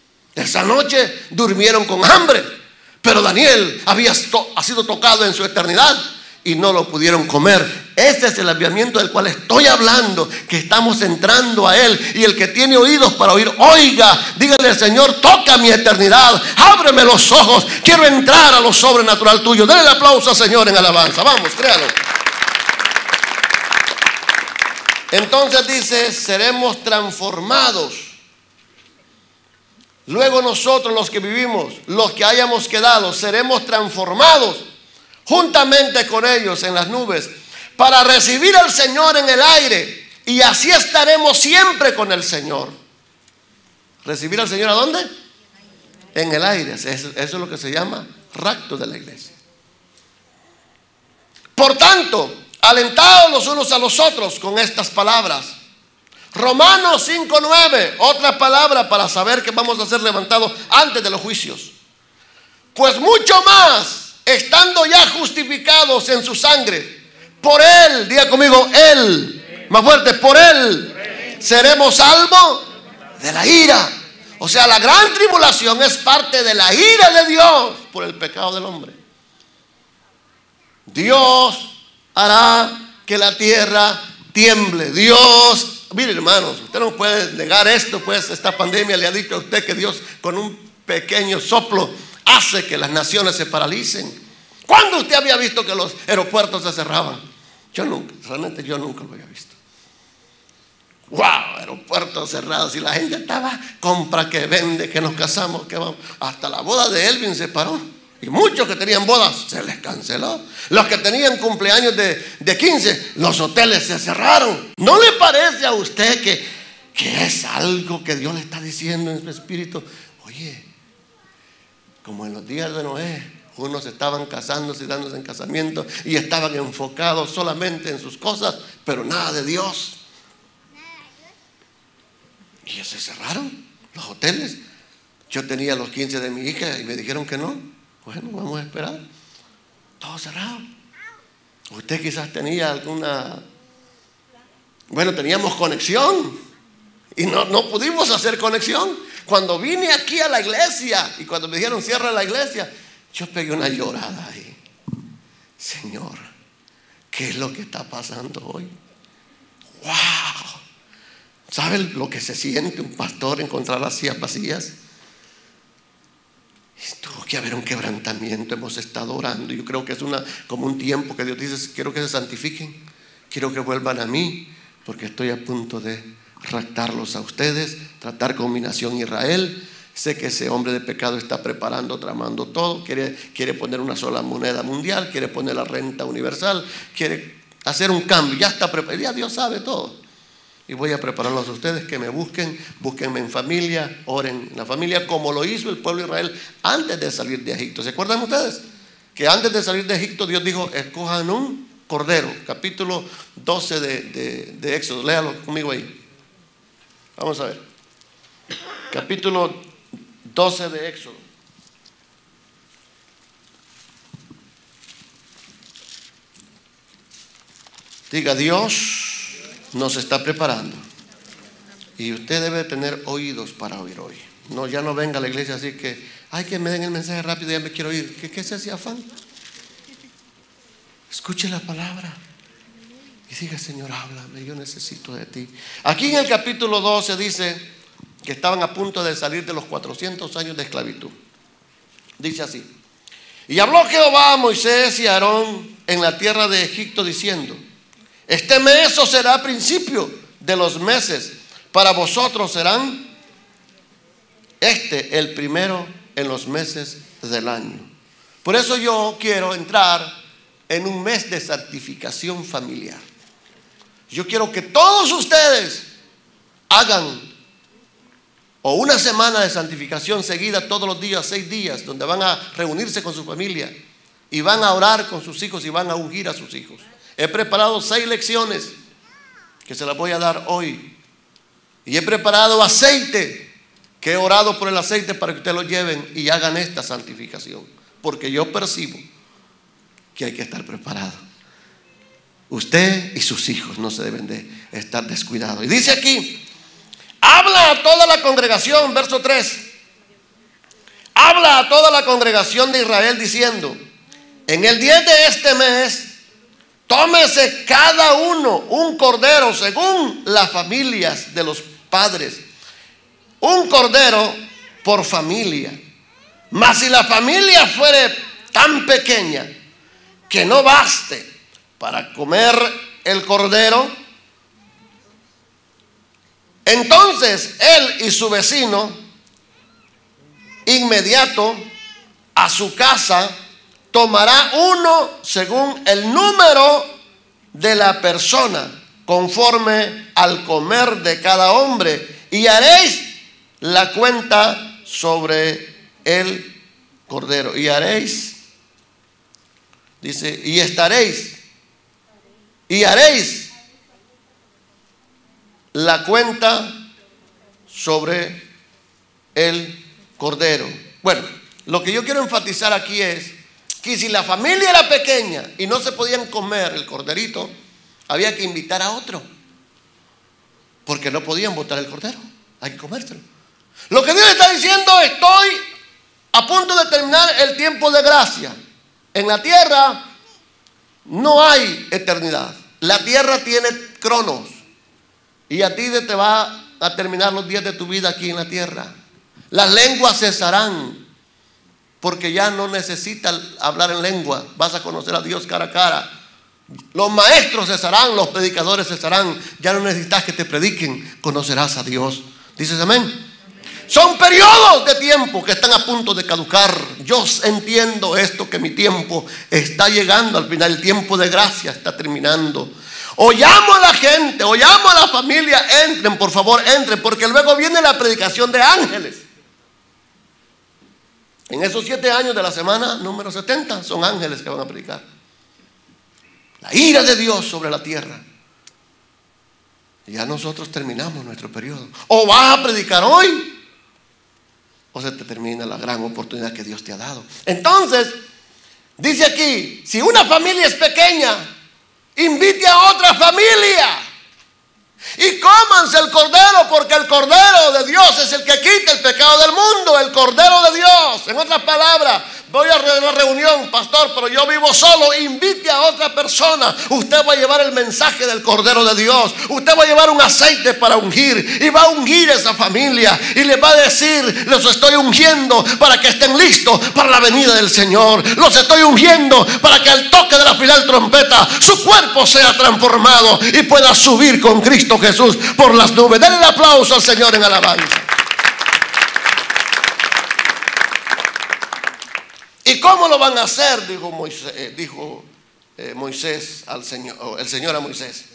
Esa noche durmieron con hambre. Pero Daniel había ha sido tocado en su eternidad y no lo pudieron comer. Ese es el avivamiento del cual estoy hablando, que estamos entrando a él. Y el que tiene oídos para oír, oiga. Dígale: Señor, toca mi eternidad, ábreme los ojos, quiero entrar a lo sobrenatural tuyo. Denle el aplauso al Señor en alabanza. Vamos, créalo. Entonces dice: seremos transformados. Luego nosotros, los que vivimos, los que hayamos quedado, seremos transformados juntamente con ellos en las nubes, para recibir al Señor en el aire, y así estaremos siempre con el Señor. ¿Recibir al Señor a dónde? En el aire. Eso, eso es lo que se llama rapto de la iglesia. Por tanto, alentados los unos a los otros con estas palabras. Romanos cinco nueve, otra palabra para saber que vamos a ser levantados antes de los juicios. Pues mucho más, estando ya justificados en su sangre, por él, diga conmigo, él, más fuerte, por él, seremos salvos de la ira. O sea, la gran tribulación es parte de la ira de Dios por el pecado del hombre. Dios hará que la tierra tiemble. Dios, mire hermanos, usted no puede negar esto, pues esta pandemia le ha dicho a usted que Dios con un pequeño soplo hace que las naciones se paralicen. ¿Cuándo usted había visto que los aeropuertos se cerraban? Yo nunca, realmente yo nunca lo había visto. ¡Wow! Aeropuertos cerrados y la gente estaba, compra, que vende, que nos casamos, que vamos. Hasta la boda de Elvin se paró. Y muchos que tenían bodas se les canceló. Los que tenían cumpleaños de, de quince, los hoteles se cerraron. ¿No le parece a usted que, que es algo que Dios le está diciendo en su espíritu? Oye, como en los días de Noé, unos estaban casándose y dándose en casamiento y estaban enfocados solamente en sus cosas, pero nada de Dios. Y se cerraron los hoteles. Yo tenía los quince de mi hija y me dijeron que no. Bueno, vamos a esperar. Todo cerrado. Usted quizás tenía alguna... Bueno, teníamos conexión y no, no pudimos hacer conexión. Cuando vine aquí a la iglesia y cuando me dijeron cierra la iglesia, yo pegué una llorada ahí. Señor, ¿qué es lo que está pasando hoy? ¡Wow! ¿Sabe lo que se siente un pastor encontrar las sillas vacías? Tuvo que haber un quebrantamiento. Hemos estado orando. Yo creo que es una, como un tiempo que Dios dice: quiero que se santifiquen, quiero que vuelvan a mí, porque estoy a punto de raptarlos a ustedes, tratar con mi nación Israel. Sé que ese hombre de pecado está preparando, tramando todo, quiere, quiere poner una sola moneda mundial, quiere poner la renta universal, quiere hacer un cambio, ya está preparado, ya Dios sabe todo. Y voy a prepararlos a ustedes, que me busquen, búsquenme en familia, oren en la familia, como lo hizo el pueblo de Israel antes de salir de Egipto. ¿Se acuerdan ustedes? Que antes de salir de Egipto Dios dijo, escojan un cordero. Capítulo doce de, de, de Éxodo, léalo conmigo ahí. Vamos a ver. Capítulo doce de Éxodo. Diga, Dios nos está preparando y usted debe tener oídos para oír hoy. No, ya no venga a la iglesia así que, ay, que me den el mensaje rápido, ya me quiero ir. ¿Qué, qué es ese afán? Escuche la palabra y diga, Señor, háblame, yo necesito de ti. Aquí en el capítulo doce dice que estaban a punto de salir de los cuatrocientos años de esclavitud. Dice así: y habló Jehová a Moisés y a Aarón en la tierra de Egipto diciendo, este mes os será principio de los meses, para vosotros serán este el primero en los meses del año. Por eso yo quiero entrar en un mes de santificación familiar. Yo quiero que todos ustedes hagan o una semana de santificación seguida todos los días, seis días, donde van a reunirse con su familia y van a orar con sus hijos y van a ungir a sus hijos. He preparado seis lecciones que se las voy a dar hoy. Y he preparado aceite, que he orado por el aceite para que ustedes lo lleven y hagan esta santificación. Porque yo percibo que hay que estar preparado. Usted y sus hijos no se deben de estar descuidados. Y dice aquí, habla a toda la congregación, verso tres. Habla a toda la congregación de Israel diciendo, en el diez de este mes, tómese cada uno un cordero según las familias de los padres. Un cordero por familia. Mas si la familia fuere tan pequeña que no baste para comer el cordero, entonces él y su vecino inmediato a su casa tomará uno según el número de la persona, conforme al comer de cada hombre, y haréis la cuenta sobre el cordero. Y haréis, dice, y estaréis, y haréis la cuenta sobre el cordero. Bueno, lo que yo quiero enfatizar aquí es que si la familia era pequeña y no se podían comer el corderito, había que invitar a otro, porque no podían botar el cordero, hay que comérselo. Lo que Dios está diciendo, estoy a punto de terminar el tiempo de gracia. En la tierra no hay eternidad, la tierra tiene cronos, y a ti te va a terminar los días de tu vida aquí en la tierra. Las lenguas cesarán, porque ya no necesitas hablar en lengua, vas a conocer a Dios cara a cara. Los maestros cesarán, los predicadores cesarán, ya no necesitas que te prediquen, conocerás a Dios. ¿Dices amén? Amén. Son periodos de tiempo que están a punto de caducar. Yo entiendo esto, que mi tiempo está llegando al final, el tiempo de gracia está terminando. O llamo a la gente, o llamo a la familia, entren, por favor, entren, porque luego viene la predicación de ángeles. En esos siete años de la semana número setenta son ángeles que van a predicar. La ira de Dios sobre la tierra. Y ya nosotros terminamos nuestro periodo. O vas a predicar hoy, o se te termina la gran oportunidad que Dios te ha dado. Entonces, dice aquí, si una familia es pequeña, invite a otra familia. Y cómanse el cordero, porque el cordero de Dios es el que quita el pecado del mundo. El cordero de Dios, en otras palabras, voy a una reunión, pastor, pero yo vivo solo. Invite a otra persona. Usted va a llevar el mensaje del Cordero de Dios. Usted va a llevar un aceite para ungir y va a ungir a esa familia y le va a decir: los estoy ungiendo para que estén listos para la venida del Señor. Los estoy ungiendo para que al toque de la final trompeta su cuerpo sea transformado y pueda subir con Cristo Jesús por las nubes. Denle el aplauso al Señor en alabanza. ¿Y cómo lo van a hacer? Dijo Moisés, eh, dijo, eh, Moisés al Señor, oh, el Señor a Moisés.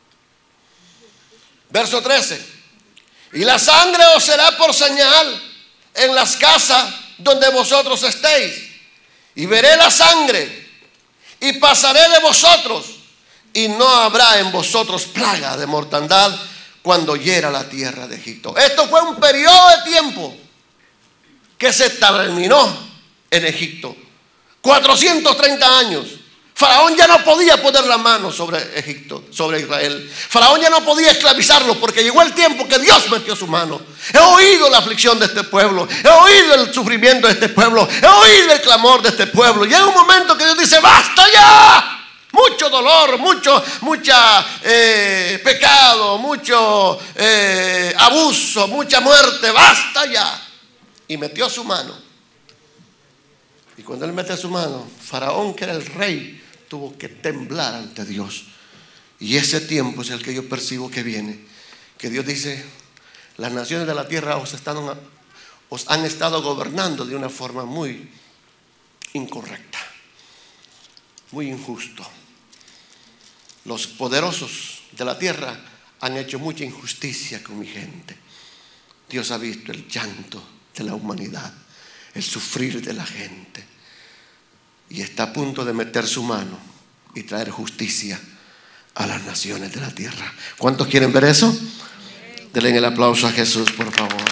Verso trece. Y la sangre os será por señal en las casas donde vosotros estéis. Y veré la sangre y pasaré de vosotros, y no habrá en vosotros plaga de mortandad cuando hiera la tierra de Egipto. Esto fue un periodo de tiempo que se terminó en Egipto. cuatrocientos treinta años. Faraón ya no podía poner la mano sobre Egipto, sobre Israel. Faraón ya no podía esclavizarlo, porque llegó el tiempo que Dios metió su mano. He oído la aflicción de este pueblo, he oído el sufrimiento de este pueblo, he oído el clamor de este pueblo. Llega un momento que Dios dice: basta ya. Mucho dolor, mucho, mucha eh, pecado, mucho eh, abuso, mucha muerte. Basta ya. Y metió su mano. Y cuando él mete su mano, Faraón, que era el rey, tuvo que temblar ante Dios. Y ese tiempo es el que yo percibo que viene. Que Dios dice: las naciones de la tierra os, están, os han estado gobernando de una forma muy incorrecta, muy injusto. Los poderosos de la tierra han hecho mucha injusticia con mi gente. Dios ha visto el llanto de la humanidad, el sufrir de la gente, y está a punto de meter su mano y traer justicia a las naciones de la tierra. ¿Cuántos quieren ver eso? Denle el aplauso a Jesús, por favor.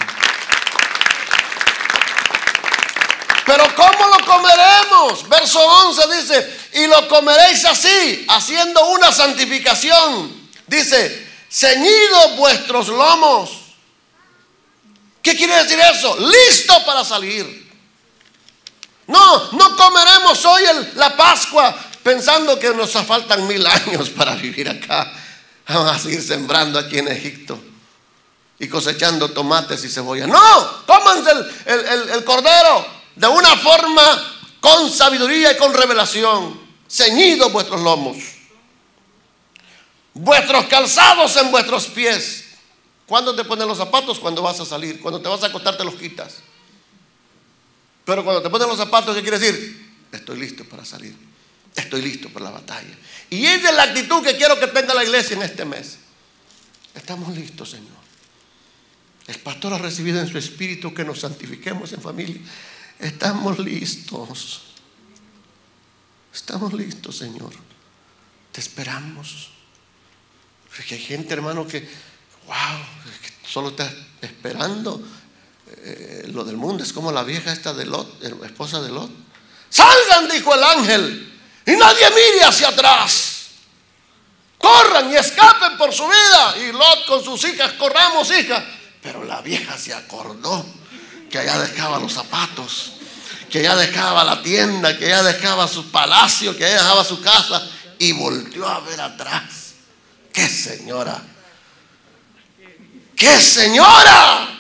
Pero ¿cómo lo comeremos? Verso once dice: y lo comeréis así, haciendo una santificación. Dice: ceñidos vuestros lomos. ¿Qué quiere decir eso? Listo para salir. No, no comeremos hoy el, la Pascua pensando que nos faltan mil años para vivir acá. Vamos a seguir sembrando aquí en Egipto y cosechando tomates y cebollas. No, cómanse el, el, el, el cordero de una forma con sabiduría y con revelación. Ceñidos vuestros lomos, vuestros calzados en vuestros pies. ¿Cuándo te ponen los zapatos? Cuando vas a salir. Cuando te vas a acostar te los quitas. Pero cuando te ponen los zapatos, ¿qué quiere decir? Estoy listo para salir. Estoy listo para la batalla. Y esa es la actitud que quiero que tenga la iglesia en este mes. Estamos listos, Señor. El pastor ha recibido en su espíritu que nos santifiquemos en familia. Estamos listos. Estamos listos, Señor. Te esperamos. Porque hay gente, hermano, que wow, solo está esperando eh, lo del mundo. Es como la vieja esta de Lot, la esposa de Lot. Salgan, dijo el ángel, y nadie mire hacia atrás. Corran y escapen por su vida. Y Lot con sus hijas: corramos, hija. Pero la vieja se acordó que allá dejaba los zapatos, que allá dejaba la tienda, que allá dejaba su palacio, que allá dejaba su casa, y volteó a ver atrás. ¡Qué señora! ¡Qué señora!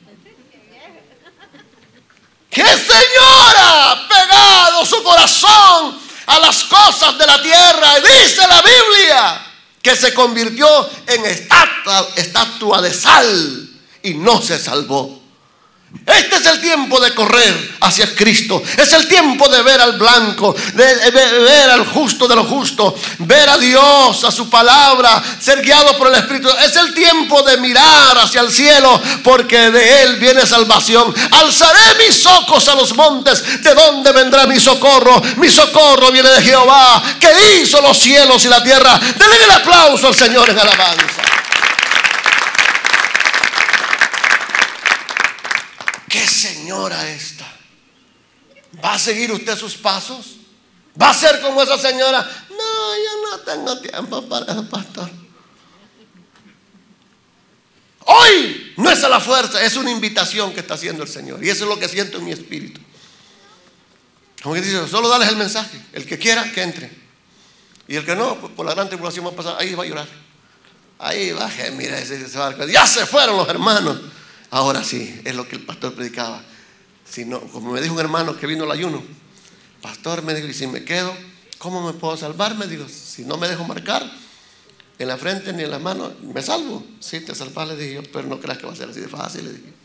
¡Qué señora! Pegado su corazón a las cosas de la tierra. Y dice la Biblia que se convirtió en estatua, estatua de sal y no se salvó. Este es el tiempo de correr hacia Cristo. Es el tiempo de ver al blanco, de ver al justo de lo justo, ver a Dios, a su palabra, ser guiado por el Espíritu. Es el tiempo de mirar hacia el cielo, porque de Él viene salvación. Alzaré mis ojos a los montes, ¿de dónde vendrá mi socorro? Mi socorro viene de Jehová, que hizo los cielos y la tierra. Denle el aplauso al Señor en alabanza. ¿Qué señora esta? ¿Va a seguir usted sus pasos? ¿Va a ser como esa señora? No, yo no tengo tiempo para eso, pastor. Hoy no es a la fuerza, es una invitación que está haciendo el Señor. Y eso es lo que siento en mi espíritu. Como que dice, solo dales el mensaje. El que quiera, que entre. Y el que no, pues por la gran tribulación va a pasar. Ahí va a llorar. Ahí va, mira, ese, ese barco. Ya se fueron los hermanos. Ahora sí, es lo que el pastor predicaba. Si no, como me dijo un hermano que vino al ayuno, pastor, me dijo, y si me quedo, ¿cómo me puedo salvar? Me dijo, si no me dejo marcar en la frente ni en las manos, ¿me salvo? Sí, te salvas, le dije yo, pero no creas que va a ser así de fácil, le dije.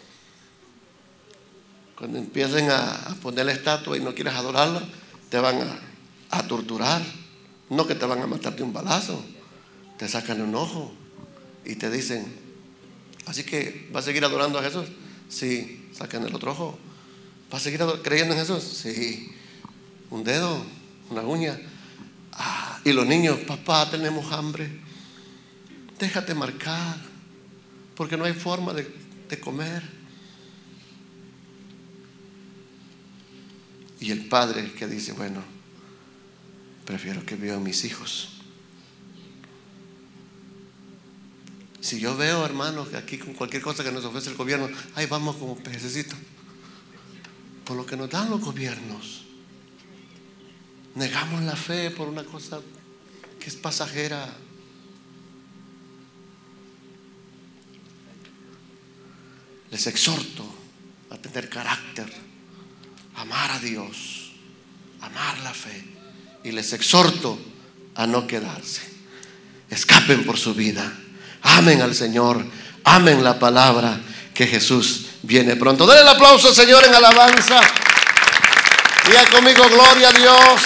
Cuando empiecen a, a poner la estatua y no quieres adorarla, te van a, a torturar. No que te van a matar de un balazo, te sacan un ojo y te dicen, así que ¿vas a seguir adorando a Jesús? Sí, sacan el otro ojo. ¿Vas a seguir creyendo en Jesús? Sí, un dedo, una uña. Ah, y los niños, papá, tenemos hambre, déjate marcar, porque no hay forma de, de comer. Y el padre que dice, bueno, prefiero que vea a mis hijos. Si yo veo, hermanos, que aquí con cualquier cosa que nos ofrece el gobierno, ahí vamos como pececitos. Por lo que nos dan los gobiernos, negamos la fe por una cosa que es pasajera. Les exhorto a tener carácter, amar a Dios, amar la fe, y les exhorto a no quedarse. Escapen por su vida, amen al Señor, amen la palabra, que Jesús viene pronto. Denle el aplauso al Señor en alabanza. Diga conmigo, gloria a Dios.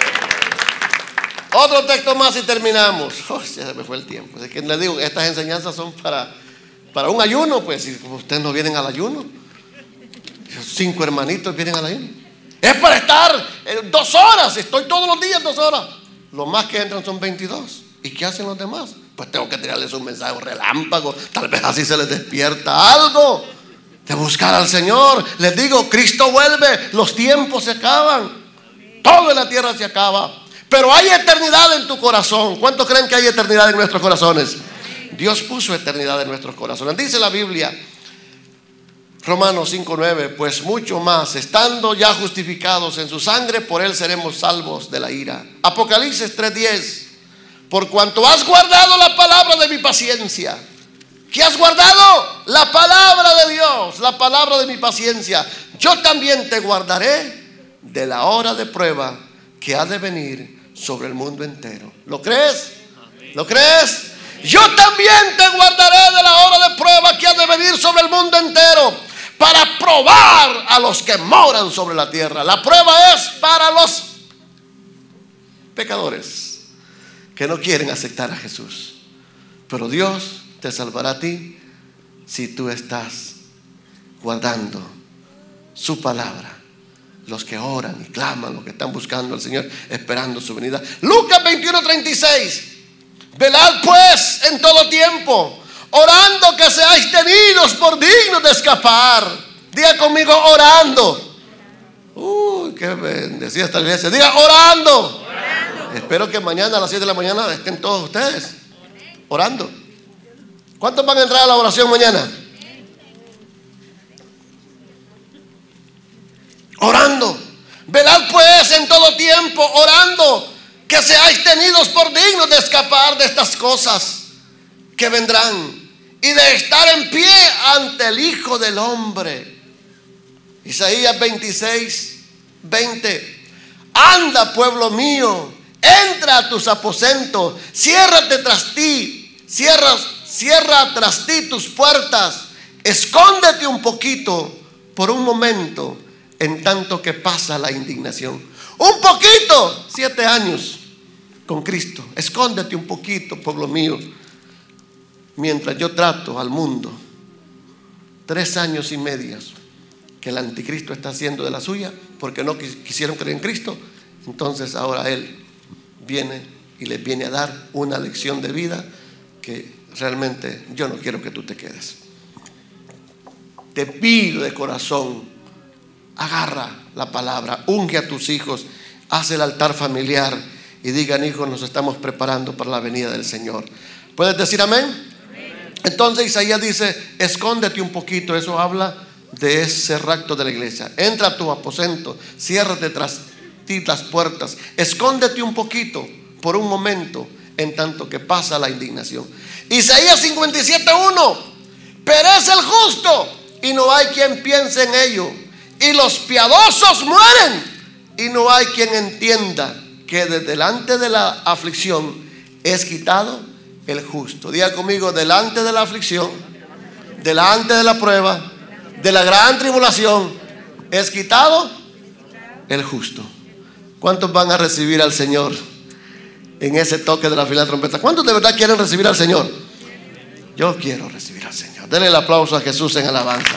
Otro texto más y terminamos. Oh, ya se me fue el tiempo. Es que les digo, estas enseñanzas son para, para un ayuno. Pues si ustedes no vienen al ayuno, cinco hermanitos vienen al ayuno, es para estar dos horas. Estoy todos los días dos horas. Los más que entran son veintidós. ¿Y qué hacen los demás? Pues tengo que tirarles un mensaje relámpago. Tal vez así se les despierta algo de buscar al Señor. Les digo, Cristo vuelve, los tiempos se acaban, todo en la tierra se acaba, pero hay eternidad en tu corazón. ¿Cuántos creen que hay eternidad en nuestros corazones? Dios puso eternidad en nuestros corazones. Dice la Biblia, Romanos cinco nueve, pues mucho más, estando ya justificados en su sangre, por él seremos salvos de la ira. Apocalipsis tres diez, por cuanto has guardado la palabra de mi paciencia. ¿Qué has guardado? La palabra de Dios, la palabra de mi paciencia. Yo también te guardaré de la hora de prueba que ha de venir sobre el mundo entero. ¿Lo crees? ¿Lo crees? Yo también te guardaré de la hora de prueba que ha de venir sobre el mundo entero, para probar a los que moran sobre la tierra. La prueba es para los pecadores que no quieren aceptar a Jesús. Pero Dios te salvará a ti si tú estás guardando su palabra. Los que oran y claman, los que están buscando al Señor, esperando su venida. Lucas veintiuno treinta y seis, velad pues en todo tiempo, orando que seáis tenidos por dignos de escapar. Diga conmigo, orando. Uy, qué bendecida esta iglesia. Diga, orando. Orando. Espero que mañana a las siete de la mañana estén todos ustedes orando. ¿Cuántos van a entrar a la oración mañana? Orando. Velad pues en todo tiempo, orando que seáis tenidos por dignos de escapar de estas cosas que vendrán y de estar en pie ante el Hijo del Hombre. Isaías veintiséis veinte, anda, pueblo mío, entra a tus aposentos, ciérrate tras ti, cierra, cierra tras ti tus puertas, escóndete un poquito por un momento, en tanto que pasa la indignación. Un poquito, siete años con Cristo. Escóndete un poquito, pueblo mío, mientras yo trato al mundo. Tres años y medios que el anticristo está haciendo de la suya, porque no quisieron creer en Cristo. Entonces ahora Él viene y les viene a dar una lección de vida que realmente yo no quiero que tú te quedes. Te pido de corazón, agarra la palabra, unge a tus hijos, haz el altar familiar y digan, hijos, nos estamos preparando para la venida del Señor. ¿Puedes decir amén? Amén. Entonces Isaías dice, escóndete un poquito. Eso habla de ese rapto de la iglesia. Entra a tu aposento, ciérrate tras ti las puertas, escóndete un poquito por un momento en tanto que pasa la indignación. Isaías cincuenta y siete uno: perece el justo y no hay quien piense en ello, y los piadosos mueren y no hay quien entienda que de delante de la aflicción es quitado el justo. Diga conmigo: delante de la aflicción, delante de la prueba, de la gran tribulación, es quitado el justo. ¿Cuántos van a recibir al Señor en ese toque de la final trompeta? ¿Cuántos de verdad quieren recibir al Señor? Yo quiero recibir al Señor. Denle el aplauso a Jesús en alabanza.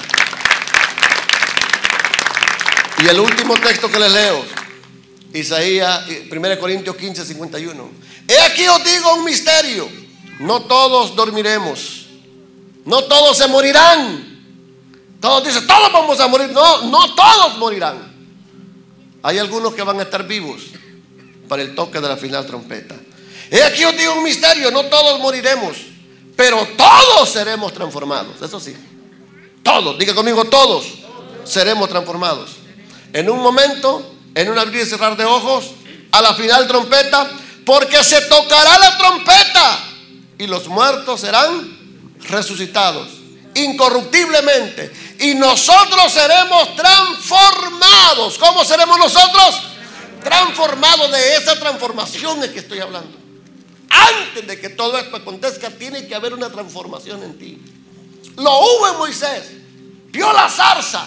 Y el último texto que les leo, Isaías, primera Corintios quince, cincuenta y uno. He aquí os digo un misterio: no todos dormiremos, no todos se morirán. Todos dicen, todos vamos a morir. No, no todos morirán. Hay algunos que van a estar vivos para el toque de la final trompeta. He aquí os digo un misterio: no todos moriremos, pero todos seremos transformados. Eso sí, todos, diga conmigo, todos seremos transformados. En un momento, en un abrir y cerrar de ojos, a la final trompeta, porque se tocará la trompeta y los muertos serán resucitados incorruptiblemente, y nosotros seremos transformados. ¿Cómo seremos nosotros? Transformados. De esa transformación es que estoy hablando. Antes de que todo esto acontezca, tiene que haber una transformación en ti. Lo hubo en Moisés. Vio la zarza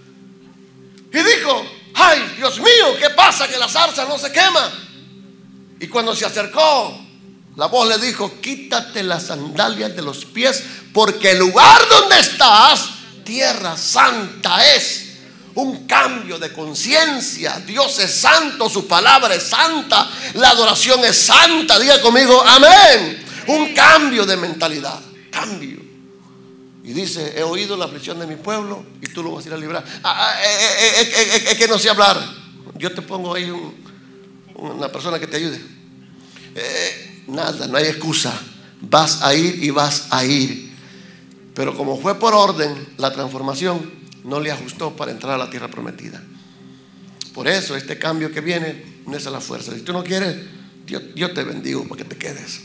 y dijo: ay, Dios mío, ¿qué pasa? Que la zarza no se quema. Y cuando se acercó, la voz le dijo: quítate las sandalias de los pies, porque el lugar donde estás, tierra santa es. Un cambio de conciencia. Dios es santo, su palabra es santa, la adoración es santa. Diga conmigo, amén. Un cambio de mentalidad. Cambio. Y dice: he oído la aflicción de mi pueblo y tú lo vas a ir a librar. Ah, eh, eh, eh, eh, eh, es que no sé hablar. Yo te pongo ahí un, una persona que te ayude. Eh, nada, no hay excusa. Vas a ir y vas a ir. Pero como fue por orden, la transformación no le ajustó para entrar a la tierra prometida. Por eso este cambio que viene no es a la fuerza. Si tú no quieres, Dios, yo te bendigo para que te quedes.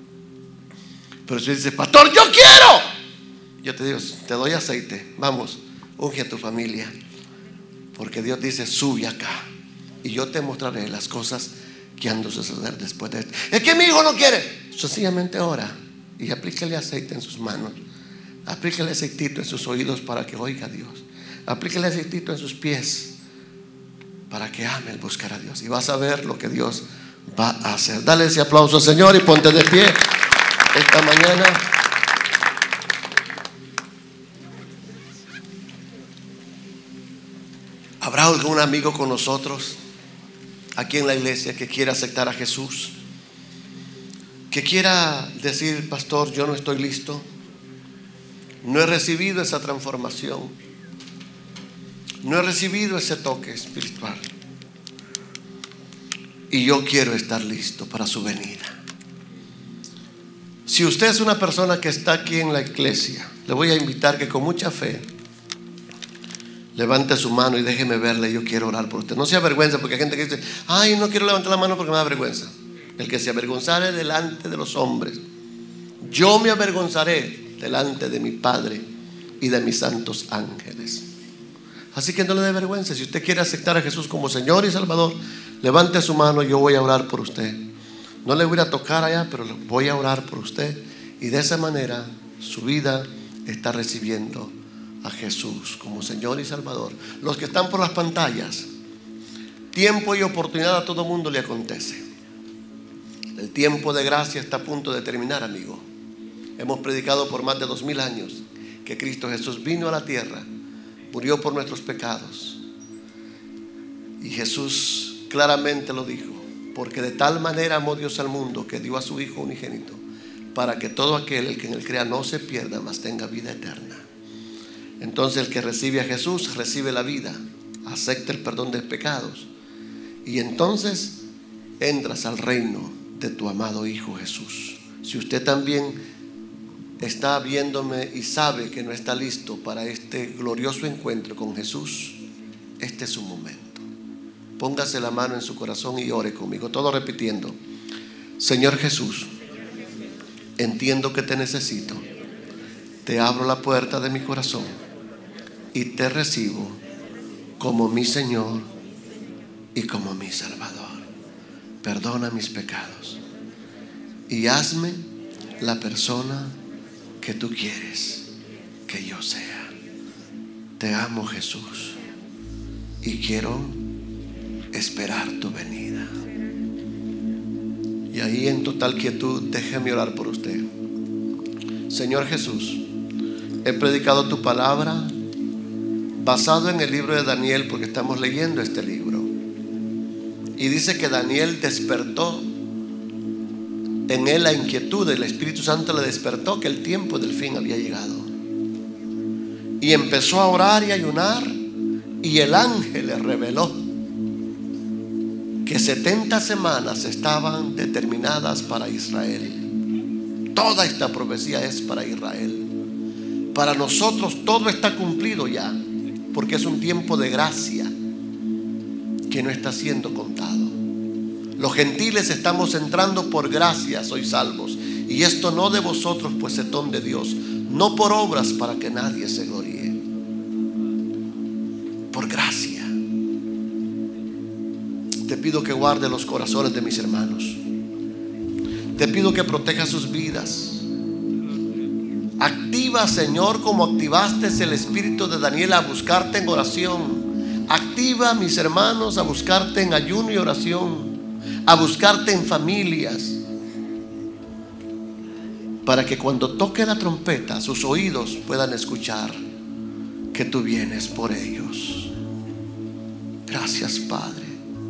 Pero si dices: pastor, yo quiero, yo te digo, te doy aceite, vamos, unge a tu familia, porque Dios dice: sube acá y yo te mostraré las cosas que han de suceder después de esto. Es que mi hijo no quiere. Sencillamente ora y aplíquele aceite en sus manos, aplíquele aceitito en sus oídos para que oiga a Dios, aplíquele aceitito en sus pies para que ame el buscar a Dios, y vas a ver lo que Dios va a hacer. Dale ese aplauso al Señor y ponte de pie esta mañana. ¿Habrá algún amigo con nosotros aquí en la iglesia que quiera aceptar a Jesús? Que quiera decir: pastor, yo no estoy listo, no he recibido esa transformación, no he recibido ese toque espiritual, y yo quiero estar listo para su venida. Si usted es una persona que está aquí en la iglesia, le voy a invitar que con mucha fe levante su mano y déjeme verle. Yo quiero orar por usted. No se avergüenza, porque hay gente que dice: ay, no quiero levantar la mano porque me da vergüenza. El que se avergonzare delante de los hombres, yo me avergonzaré delante de mi Padre y de mis santos ángeles. Así que no le dé vergüenza. Si usted quiere aceptar a Jesús como Señor y Salvador, levante su mano y yo voy a orar por usted. No le voy a tocar allá, pero voy a orar por usted, y de esa manera su vida está recibiendo a Jesús como Señor y Salvador. Los que están por las pantallas, tiempo y oportunidad a todo mundo le acontece. El tiempo de gracia está a punto de terminar, amigo. Hemos predicado por más de dos mil años que Cristo Jesús vino a la tierra, murió por nuestros pecados, y Jesús claramente lo dijo: porque de tal manera amó Dios al mundo que dio a su Hijo unigénito, para que todo aquel el que en él crea no se pierda, mas tenga vida eterna. Entonces el que recibe a Jesús recibe la vida, acepta el perdón de pecados, y entonces entras al reino de tu amado Hijo Jesús. Si usted también está viéndome y sabe que no está listo para este glorioso encuentro con Jesús, este es su momento. Póngase la mano en su corazón y ore conmigo, todo repitiendo: Señor Jesús, entiendo que te necesito. Te abro la puerta de mi corazón y te recibo como mi Señor y como mi Salvador. Perdona mis pecados y hazme la persona que tú quieres que yo sea. Te amo, Jesús, y quiero esperar tu venida. Y ahí, en total quietud, déjeme orar por usted. Señor Jesús, he predicado tu palabra basado en el libro de Daniel, porque estamos leyendo este libro. Y dice que Daniel despertó en él la inquietud, el Espíritu Santo le despertó que el tiempo del fin había llegado. Y empezó a orar y ayunar, y el ángel le reveló que setenta semanas estaban determinadas para Israel. Toda esta profecía es para Israel. Para nosotros todo está cumplido ya, porque es un tiempo de gracia que no está siendo contado. Los gentiles estamos entrando por gracia, sois salvos. Y esto no de vosotros, pues es don de Dios, no por obras para que nadie se gloríe. Por gracia. Te pido que guarde los corazones de mis hermanos. Te pido que proteja sus vidas. Activa, Señor, como activaste el espíritu de Daniel a buscarte en oración. Activa a mis hermanos a buscarte en ayuno y oración, a buscarte en familias, para que cuando toque la trompeta sus oídos puedan escuchar que tú vienes por ellos. Gracias, Padre.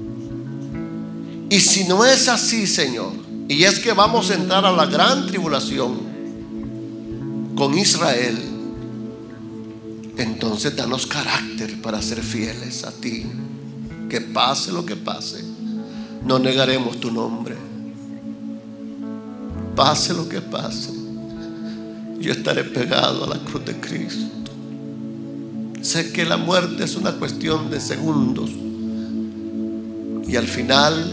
Y si no es así, Señor, y es que vamos a entrar a la gran tribulación con Israel, entonces danos carácter para ser fieles a ti. Que pase lo que pase, no negaremos tu nombre. Pase lo que pase, yo estaré pegado a la cruz de Cristo. Sé que la muerte es una cuestión de segundos, y al final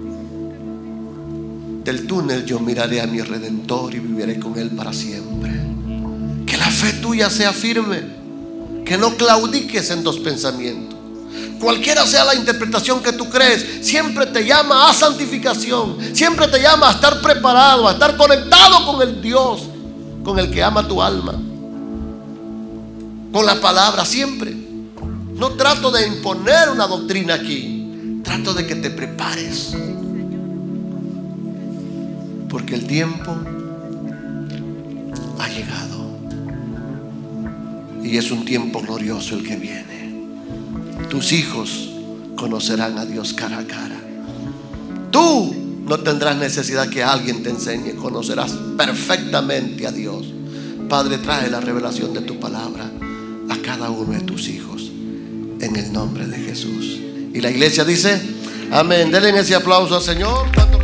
del túnel yo miraré a mi Redentor y viviré con Él para siempre. Que la fe tuya sea firme, que no claudiques en dos pensamientos. Cualquiera sea la interpretación que tú crees, siempre te llama a santificación, siempre te llama a estar preparado, a estar conectado con el Dios con el que ama tu alma, con la palabra siempre. No trato de imponer una doctrina aquí, trato de que te prepares, porque el tiempo ha llegado y es un tiempo glorioso el que viene. Tus hijos conocerán a Dios cara a cara. Tú no tendrás necesidad que alguien te enseñe, conocerás perfectamente a Dios. Padre, trae la revelación de tu palabra a cada uno de tus hijos, en el nombre de Jesús. Y la iglesia dice amén. Denle ese aplauso al Señor.